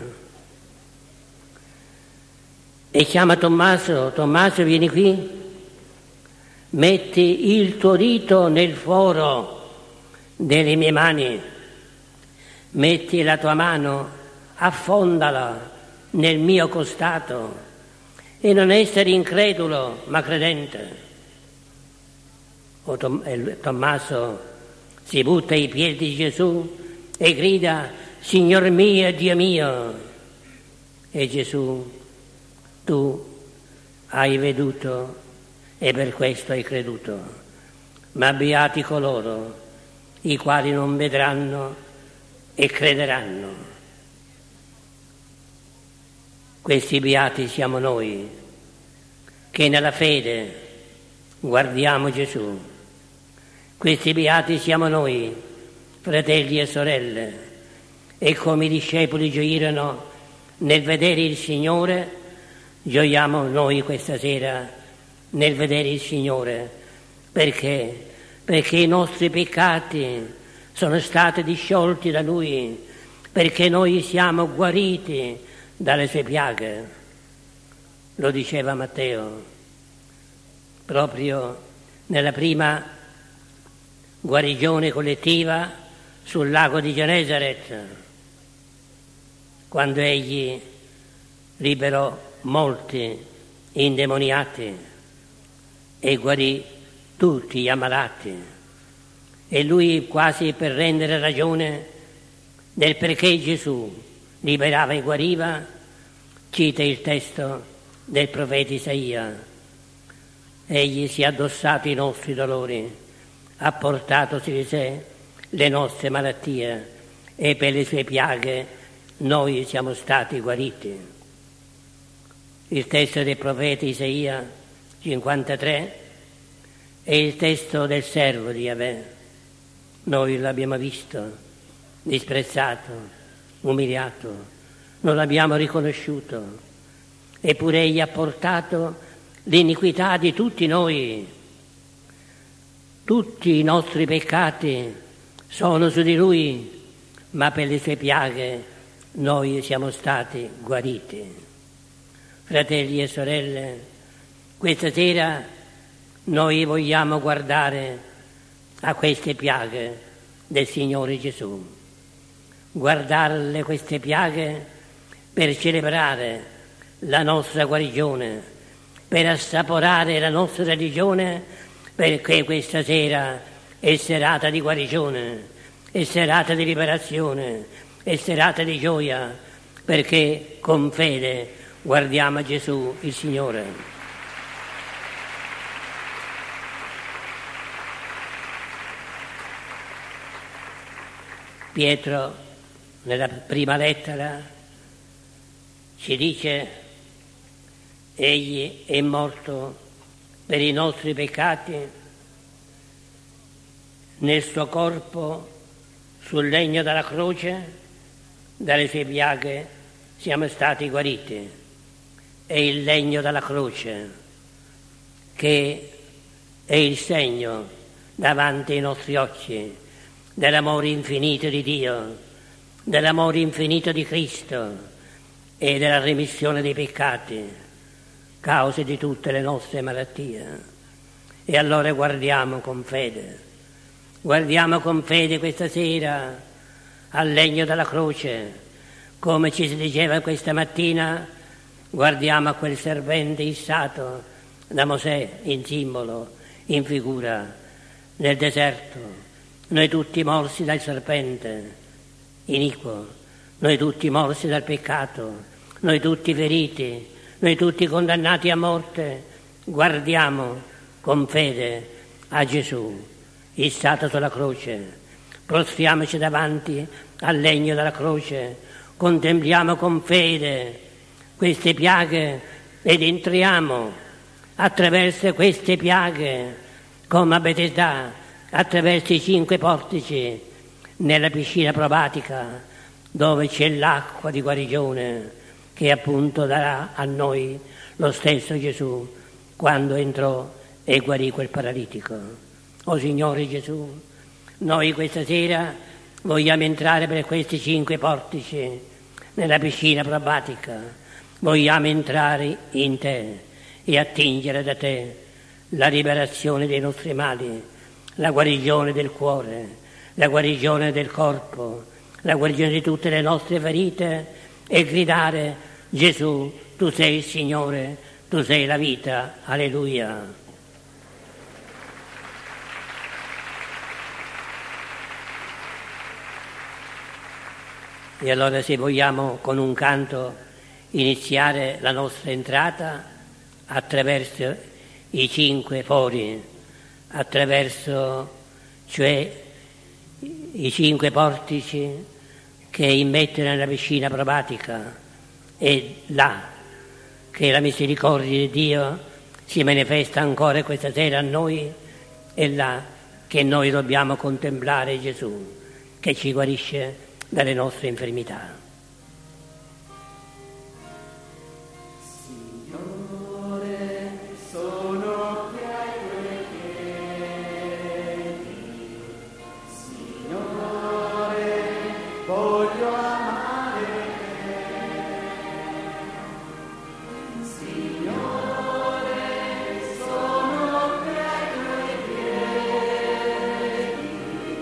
e chiama Tommaso: Tommaso, vieni qui, metti il tuo dito nel foro delle mie mani, metti la tua mano, affondala nel mio costato e non essere incredulo ma credente. Tommaso si butta ai piedi di Gesù e grida: Signor mio e Dio mio. E Gesù: tu hai veduto e per questo hai creduto, ma beati coloro i quali non vedranno e crederanno. Questi beati siamo noi, che nella fede guardiamo Gesù. Questi beati siamo noi, fratelli e sorelle, e come i discepoli gioirono nel vedere il Signore, gioiamo noi questa sera nel vedere il Signore. Perché? Perché i nostri peccati sono stati disciolti da Lui, perché noi siamo guariti dalle sue piaghe. Lo diceva Matteo proprio nella prima guarigione collettiva sul lago di Genesaret, quando egli liberò molti indemoniati e guarì tutti gli ammalati. E lui, quasi per rendere ragione del perché Gesù liberava e guariva, cita il testo del profeta Isaia: egli si è addossato i nostri dolori, ha portato su di sé le nostre malattie e per le sue piaghe noi siamo stati guariti. Il testo del profeta Isaia 53 è il testo del servo di Yahweh. Noi l'abbiamo visto, disprezzato, umiliato, non l'abbiamo riconosciuto, eppure egli ha portato l'iniquità di tutti noi. Tutti i nostri peccati sono su di lui, ma per le sue piaghe noi siamo stati guariti. Fratelli e sorelle, questa sera noi vogliamo guardare a queste piaghe del Signore Gesù, guardarle queste piaghe per celebrare la nostra guarigione, per assaporare la nostra religione, perché questa sera è serata di guarigione, è serata di liberazione, è serata di gioia, perché con fede guardiamo a Gesù il Signore. Pietro, nella prima lettera, ci dice: egli è morto per i nostri peccati, nel suo corpo sul legno della croce, dalle sue piaghe siamo stati guariti. È il legno della croce che è il segno davanti ai nostri occhi dell'amore infinito di Dio, dell'amore infinito di Cristo e della remissione dei peccati, cause di tutte le nostre malattie. E allora guardiamo con fede questa sera al legno della croce, come ci si diceva questa mattina, guardiamo a quel serpente issato da Mosè in simbolo, in figura, nel deserto. Noi tutti morsi dal serpente iniquo, noi tutti morsi dal peccato, noi tutti feriti, noi tutti condannati a morte, guardiamo con fede a Gesù, issato sulla croce, prostriamoci davanti al legno della croce, contempliamo con fede queste piaghe ed entriamo attraverso queste piaghe come a Betesda, attraverso i 5 portici, nella piscina probatica, dove c'è l'acqua di guarigione che appunto darà a noi lo stesso Gesù quando entrò e guarì quel paralitico. O Signore Gesù, noi questa sera vogliamo entrare per questi 5 portici nella piscina probatica. Vogliamo entrare in te e attingere da te la liberazione dei nostri mali, la guarigione del cuore, la guarigione del corpo, la guarigione di tutte le nostre ferite e gridare: Gesù, tu sei il Signore, tu sei la vita. Alleluia. E allora, se vogliamo con un canto iniziare la nostra entrata attraverso i 5 fori, attraverso cioè i 5 portici che immettono nella piscina probatica, e là che la misericordia di Dio si manifesta ancora questa sera a noi, è là che noi dobbiamo contemplare Gesù che ci guarisce dalle nostre infermità. Signore, sono qui ai tuoi piedi. Signore, voglio amare te. Signore, sono qui ai tuoi piedi.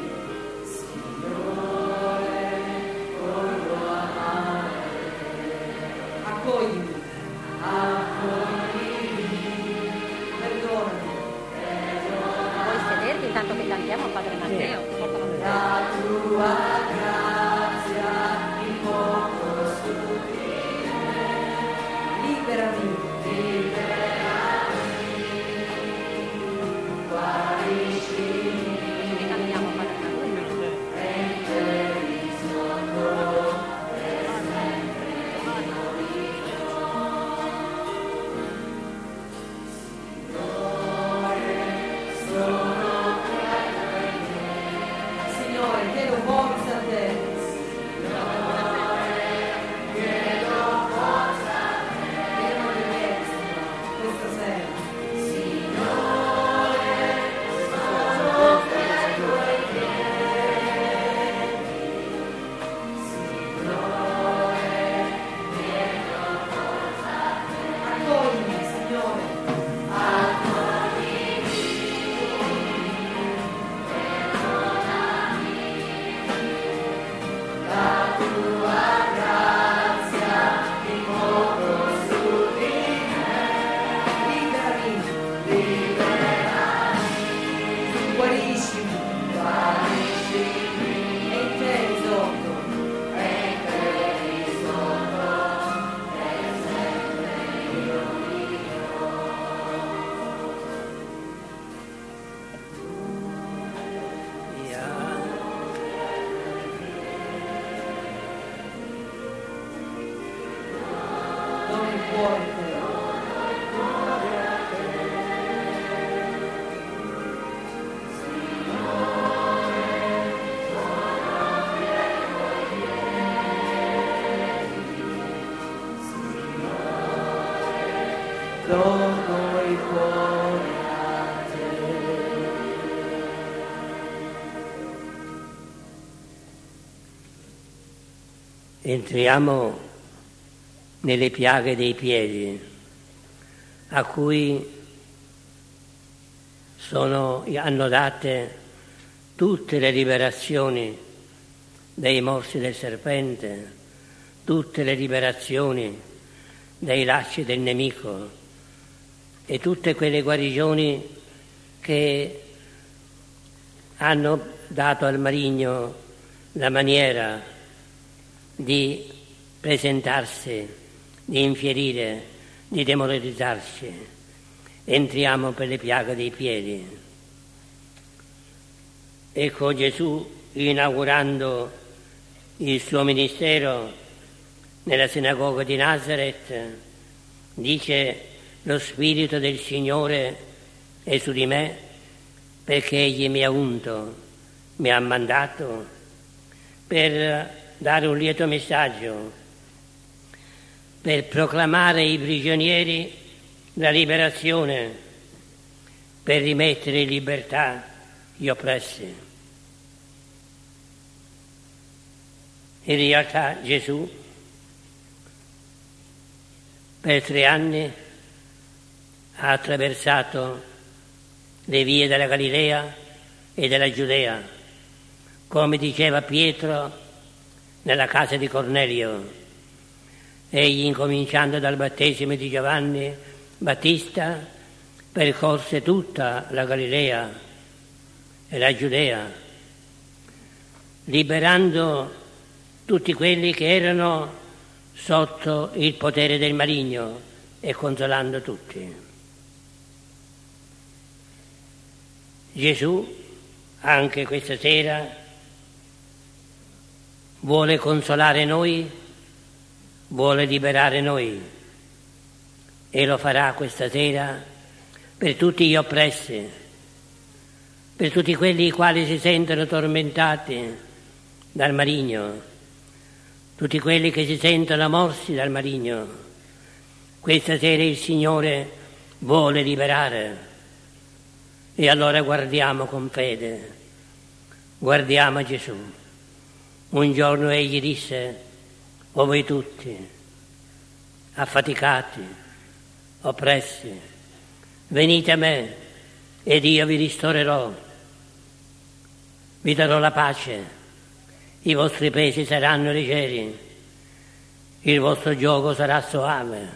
Signore, voglio amare te. Accoglimi. Vuoi sederti intanto che cantiamo a Padre Matteo? La tua grazia in poco su di me. Liberami, guariscimi. Che cantiamo a Padre Matteo? Entri sotto e Signore, chiedo forza a te. Chiedo richiesta questa sera. Signore, sono qui ai tuoi piedi. Signore, chiedo forza a te. Accoglimi, Signore. La tua grazia in poco su di me. Liberami, guariscimi, entri sotto e sempre io non il cuore però. Dono il cuore a te. Entriamo nelle piaghe dei piedi, a cui sono annodate tutte le liberazioni dai morsi del serpente, tutte le liberazioni dai lacci del nemico e tutte quelle guarigioni che hanno dato al maligno la maniera di presentarsi, di infierire, di demoralizzarci. Entriamo per le piaghe dei piedi. Ecco Gesù, inaugurando il suo ministero nella sinagoga di Nazaret, dice: lo Spirito del Signore è su di me perché Egli mi ha unto, mi ha mandato per dare un lieto messaggio, per proclamare ai prigionieri la liberazione, per rimettere in libertà gli oppressi. In realtà Gesù per 3 anni ha attraversato le vie della Galilea e della Giudea, come diceva Pietro nella casa di Cornelio. Egli, incominciando dal battesimo di Giovanni Battista, percorse tutta la Galilea e la Giudea, liberando tutti quelli che erano sotto il potere del maligno e consolando tutti. Gesù, anche questa sera, vuole consolare noi, vuole liberare noi, e lo farà questa sera per tutti gli oppressi, per tutti quelli i quali si sentono tormentati dal maligno, tutti quelli che si sentono morsi dal maligno. Questa sera il Signore vuole liberare, e allora guardiamo con fede, guardiamo a Gesù. Un giorno egli disse: o voi tutti affaticati, oppressi, venite a me ed io vi ristorerò, vi darò la pace, i vostri pesi saranno leggeri, il vostro giogo sarà soave.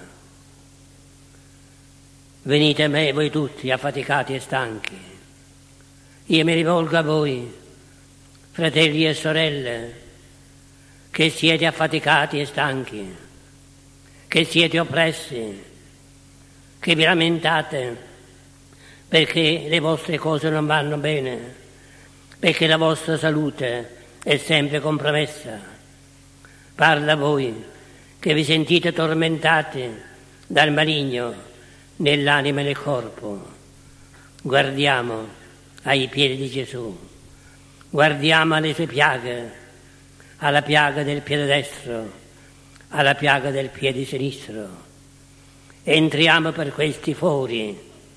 Venite a me voi tutti affaticati e stanchi. Io mi rivolgo a voi, fratelli e sorelle, che siete affaticati e stanchi, che siete oppressi, che vi lamentate perché le vostre cose non vanno bene, perché la vostra salute è sempre compromessa. Parla a voi che vi sentite tormentati dal maligno nell'anima e nel corpo. Guardiamo ai piedi di Gesù, guardiamo alle sue piaghe, alla piaga del piede destro, alla piaga del piede sinistro. Entriamo per questi fori.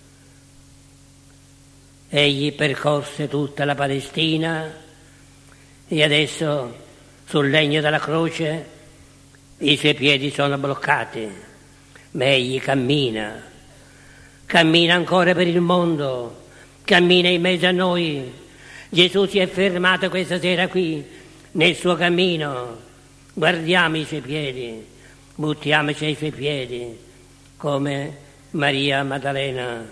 Egli percorse tutta la Palestina e adesso sul legno della croce i suoi piedi sono bloccati, ma egli cammina ancora per il mondo, cammina in mezzo a noi. Gesù si è fermato questa sera qui nel suo cammino. Guardiamo i suoi piedi, buttiamoci ai suoi piedi come Maria Maddalena,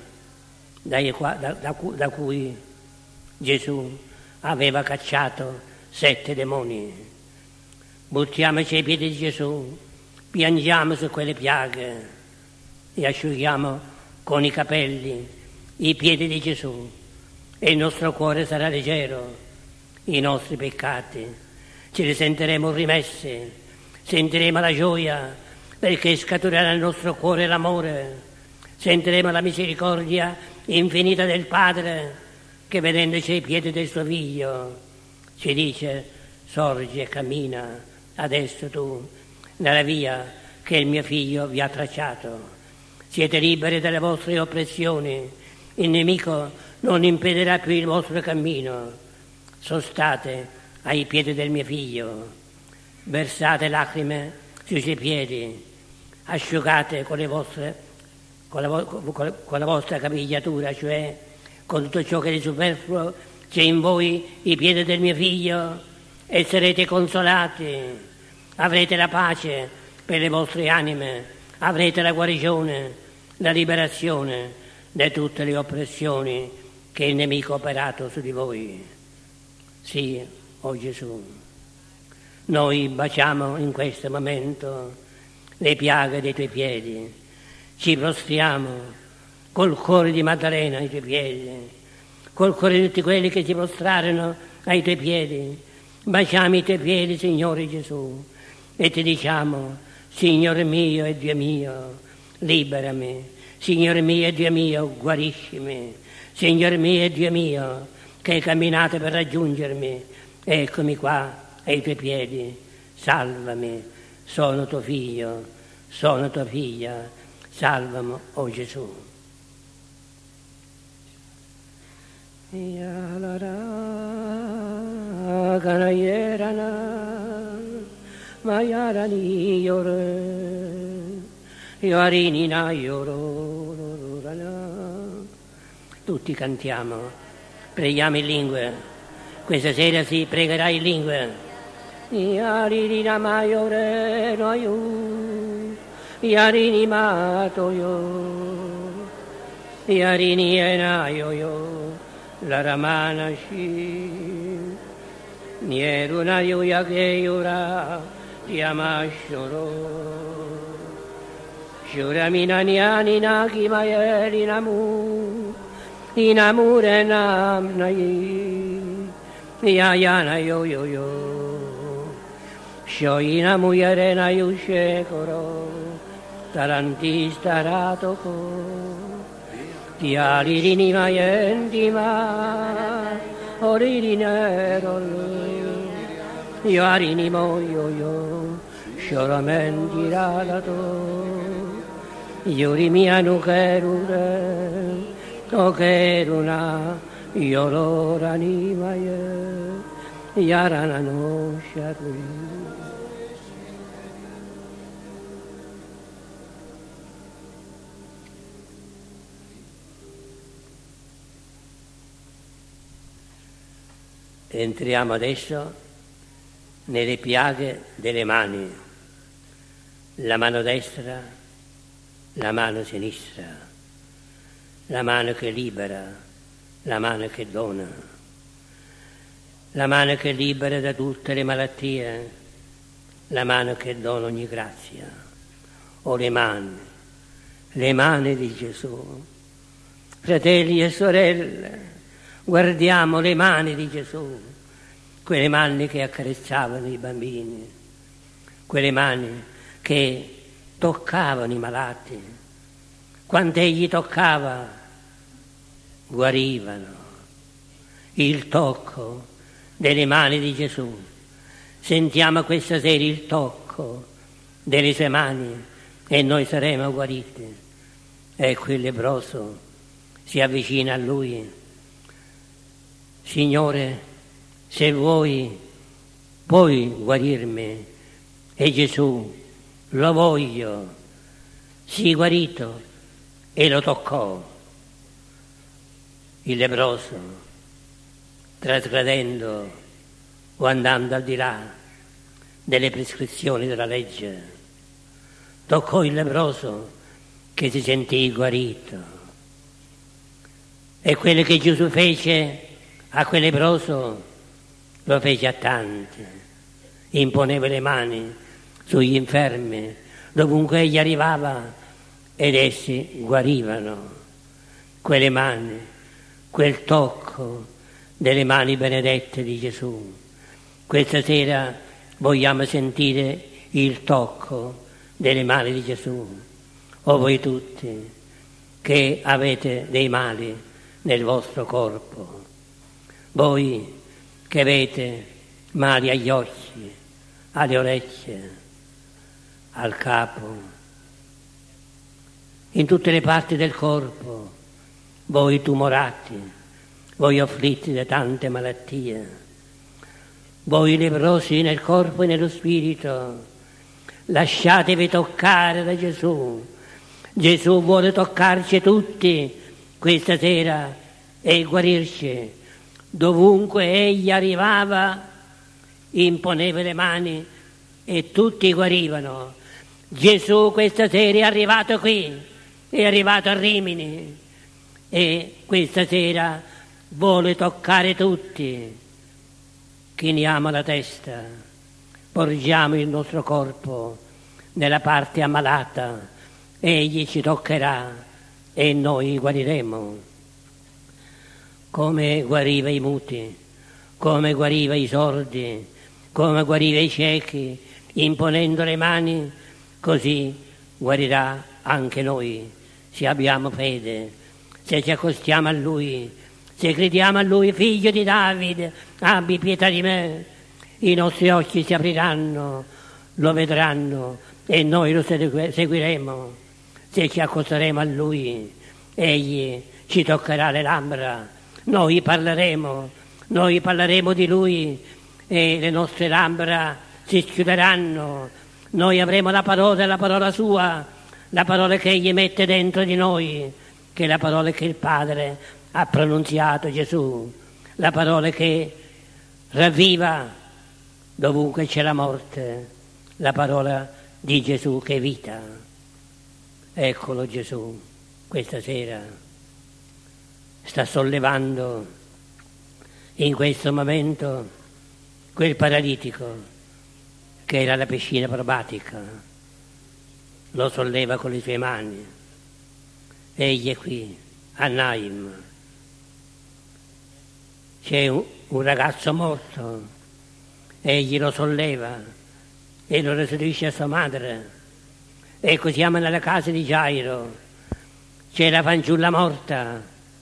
da cui Gesù aveva cacciato 7 demoni. Buttiamoci ai piedi di Gesù, piangiamo su quelle piaghe e asciughiamo con i capelli i piedi di Gesù, e il nostro cuore sarà leggero. I nostri peccati ce li sentiremo rimessi, sentiremo la gioia perché scaturirà nel nostro cuore l'amore, sentiremo la misericordia infinita del Padre che, vedendoci ai piedi del suo Figlio, ci dice: sorgi e cammina adesso tu nella via che il mio Figlio vi ha tracciato. Siete liberi dalle vostre oppressioni, il nemico non impedirà più il vostro cammino. Sostate ai piedi del mio Figlio, versate lacrime sui suoi piedi, asciugate con la vostra capigliatura, cioè con tutto ciò che è superfluo, c'è in voi i piedi del mio Figlio, e sarete consolati, avrete la pace per le vostre anime, avrete la guarigione, la liberazione da tutte le oppressioni che il nemico ha operato su di voi. Sì, o Gesù, noi baciamo in questo momento le piaghe dei tuoi piedi, ci prostriamo col cuore di Maddalena ai tuoi piedi, col cuore di tutti quelli che si prostrarono ai tuoi piedi. Baciamo i tuoi piedi, Signore Gesù, e ti diciamo: Signore mio e Dio mio, liberami. Signore mio e Dio mio, guariscimi. Signore mio e Dio mio, che hai camminato per raggiungermi, eccomi qua ai tuoi piedi. Salvami, sono tuo figlio, sono tua figlia. Salvami, o Gesù. Yalara Ganayerana Mayarani Yore Yoarini na Yororana. Tutti cantiamo, preghiamo in lingue. Questa sera si pregherà in lingue. Yarini Mayore Noyu Yarini Matoyo Yarini Enayoyo La Ramana Shi Nieruna Yuyageyura Yamashoro Shuramina Niani Naki Mayeri Namu Inamure Namnayi Yayana Yoyoyo Shoina Muyarena Yushekoro Tarantista Ratoko Tialirini Mayendima Oririnero Yarini Moyoyo Shoramenti Radato Yorimianu Kerure Tokeruna Yororani Maye Yarana no Shadri. Entriamo adesso nelle piaghe delle mani, la mano destra, la mano sinistra, la mano che libera, la mano che dona, la mano che libera da tutte le malattie, la mano che dona ogni grazia, o le mani di Gesù. Fratelli e sorelle, guardiamo le mani di Gesù, quelle mani che accarezzavano i bambini, quelle mani che toccavano i malati. Quando egli toccava, guarivano. Il tocco delle mani di Gesù. Sentiamo questa sera il tocco delle sue mani e noi saremo guariti. E quel lebbroso si avvicina a lui. Signore, se vuoi, puoi guarirmi. E Gesù, lo voglio. Sii guarito e lo toccò. Il lebbroso, trasgredendo o andando al di là delle prescrizioni della legge, toccò il lebbroso che si sentì guarito. E quello che Gesù fece a quel lebbroso lo fece a tanti. Imponeva le mani sugli infermi dovunque egli arrivava ed essi guarivano. Quelle mani, quel tocco delle mani benedette di Gesù. Questa sera vogliamo sentire il tocco delle mani di Gesù. O voi tutti che avete dei mali nel vostro corpo, voi che avete mali agli occhi, alle orecchie, al capo, in tutte le parti del corpo, voi tumorati, voi afflitti da tante malattie, voi lebbrosi nel corpo e nello spirito, lasciatevi toccare da Gesù. Gesù vuole toccarci tutti questa sera e guarirci. Dovunque egli arrivava, imponeva le mani e tutti guarivano. Gesù questa sera è arrivato qui, è arrivato a Rimini e questa sera vuole toccare tutti. Chiniamo la testa, porgiamo il nostro corpo nella parte ammalata, egli ci toccherà e noi guariremo. Come guariva i muti, come guariva i sordi, come guariva i ciechi, imponendo le mani, così guarirà anche noi, se abbiamo fede, se ci accostiamo a Lui, se crediamo a Lui, figlio di Davide, abbi pietà di me. I nostri occhi si apriranno, lo vedranno e noi lo seguiremo. Se ci accosteremo a Lui, egli ci toccherà le labbra, noi parleremo di Lui e le nostre labbra si schiuderanno. Noi avremo la parola Sua, la parola che Egli mette dentro di noi, che è la parola che il Padre ha pronunziato, Gesù, la parola che ravviva dovunque c'è la morte, la parola di Gesù che è vita. Eccolo Gesù, questa sera sta sollevando in questo momento quel paralitico che era la piscina probatica, lo solleva con le sue mani. Egli è qui, a Naim. C'è un ragazzo morto, egli lo solleva e lo restituisce a sua madre. Ecco, siamo nella casa di Gairo, c'è la fanciulla morta.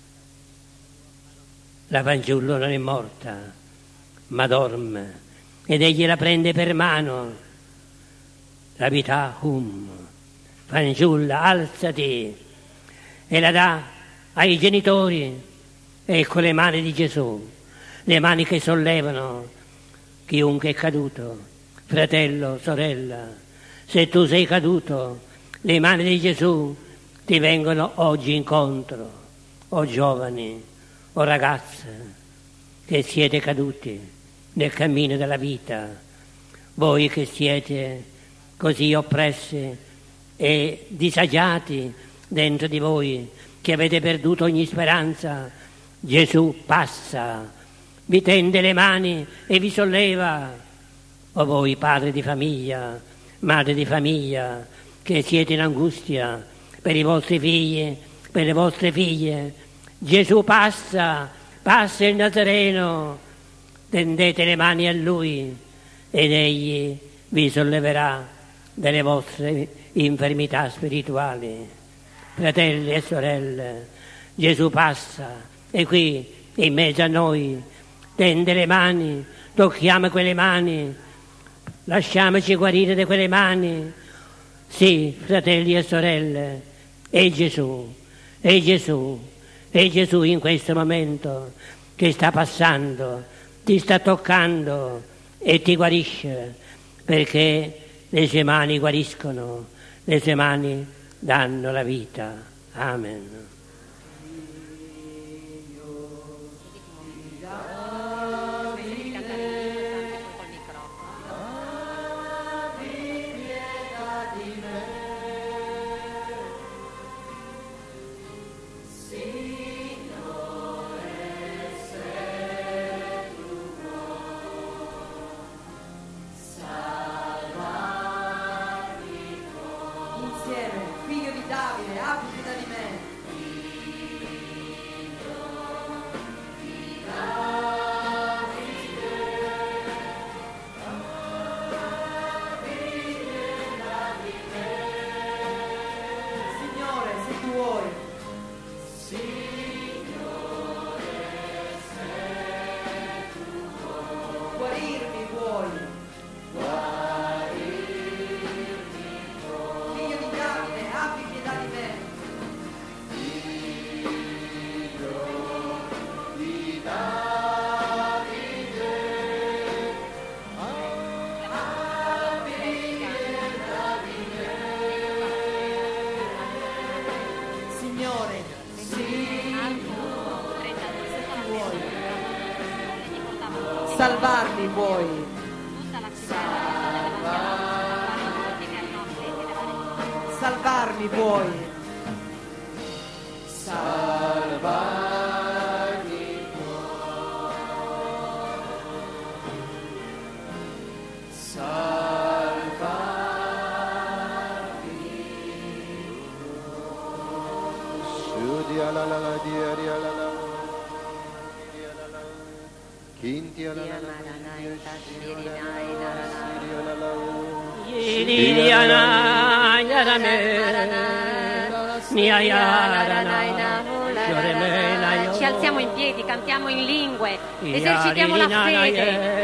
La fanciulla non è morta, ma dorme, ed egli la prende per mano. La vita, fanciulla, alzati, e la dà ai genitori. Ecco le mani di Gesù, le mani che sollevano chiunque è caduto, fratello, sorella. Se tu sei caduto, le mani di Gesù ti vengono oggi incontro, o giovani, o ragazze che siete caduti nel cammino della vita, voi che siete così oppressi e disagiati dentro di voi, che avete perduto ogni speranza, Gesù passa, vi tende le mani e vi solleva. O voi padri di famiglia, madri di famiglia, che siete in angustia per i vostri figli, per le vostre figlie, Gesù passa il Nazareno, tendete le mani a Lui ed Egli vi solleverà dalle vostre infermità spirituali. Fratelli e sorelle, Gesù passa, è qui in mezzo a noi, tende le mani, tocchiamo quelle mani, lasciamoci guarire da quelle mani. Sì, fratelli e sorelle, è Gesù, è Gesù, è Gesù in questo momento che sta passando, ti sta toccando e ti guarisce, perché le sue mani guariscono, le sue mani danno la vita. Amen. Figlio di Davide, abbi pietà di me. Signore, se tu vuoi. Guarirmi vuoi. Figlio di Davide, abbi pietà di me. Signore, vuoi. Salvarmi vuoi. Salvarmi vuoi. Ci alziamo in piedi, cantiamo in lingue, esercitiamo la fede.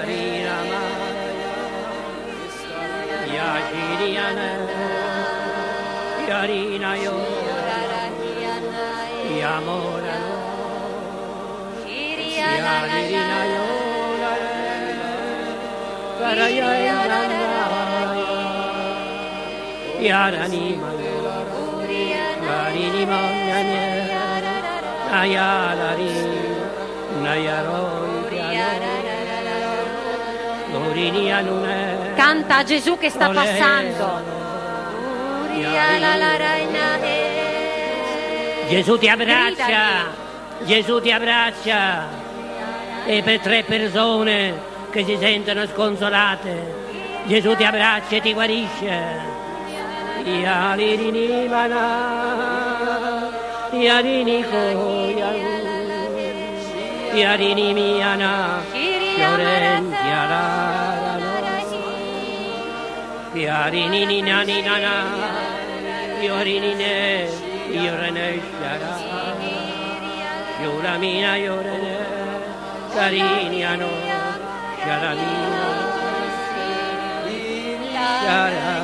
Yarina Maya, Yashiriana, Yarina Yo, Yamora, Yarina Yo, Yarayana, Yarani Maya, Yarini Maya, Nayalari, Nayaroi. Canta a Gesù che sta passando. Gesù ti abbraccia, Gesù ti abbraccia. E per 3 persone che si sentono sconsolate, Gesù ti abbraccia e ti guarisce. Yarini mana, Yarini koya, Yarini miana, Fiorentia. Yarini nani nana, Yorini ne, Yorene shara, Yoramina Yorene, Cariniano, Sharamina, Shara,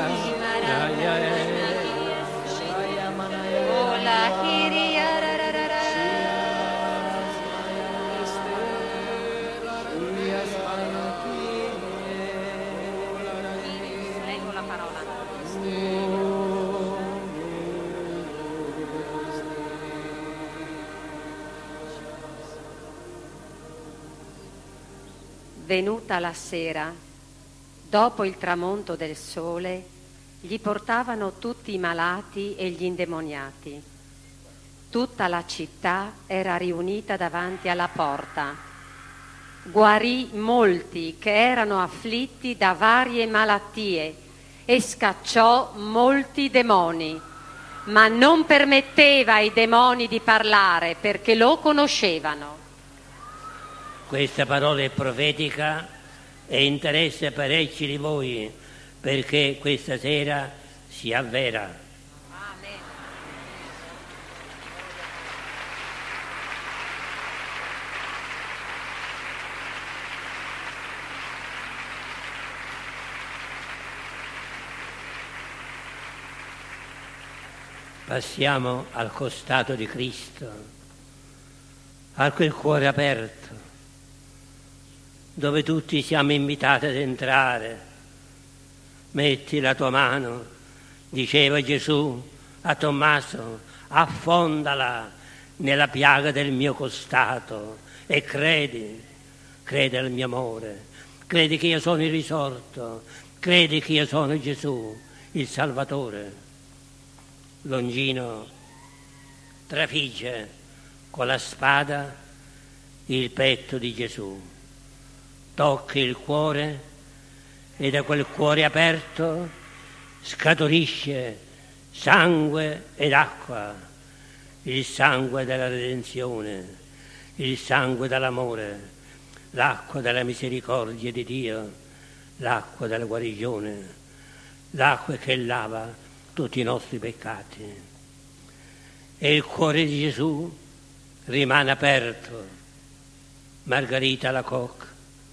Venuta la sera, dopo il tramonto del sole, gli portavano tutti i malati e gli indemoniati. Tutta la città era riunita davanti alla porta. Guarì molti che erano afflitti da varie malattie e scacciò molti demoni, ma non permetteva ai demoni di parlare perché lo conoscevano. Questa parola è profetica e interessa parecchi di voi perché questa sera si avvera. Amen. Passiamo al costato di Cristo, a quel cuore aperto, dove tutti siamo invitati ad entrare. Metti la tua mano, diceva Gesù a Tommaso, affondala nella piaga del mio costato e credi al mio amore, credi che io sono il risorto, credi che io sono Gesù, il Salvatore. Longino trafigge con la spada il petto di Gesù. Tocca il cuore e da quel cuore aperto scaturisce sangue ed acqua, il sangue della redenzione, il sangue dell'amore, l'acqua della misericordia di Dio, l'acqua della guarigione, l'acqua che lava tutti i nostri peccati. E il cuore di Gesù rimane aperto. Margherita Alacoque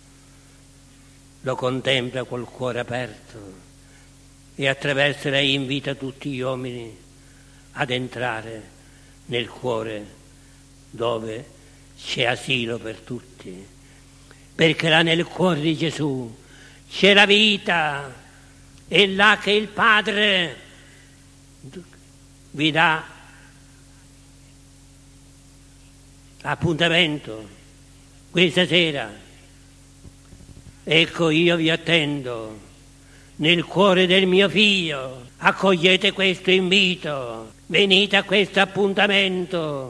lo contempla col cuore aperto e attraverso lei invita tutti gli uomini ad entrare nel cuore dove c'è asilo per tutti, perché là nel cuore di Gesù c'è la vita, è là che il Padre vi dà appuntamento questa sera. Ecco, io vi attendo nel cuore del mio figlio, accogliete questo invito, venite a questo appuntamento.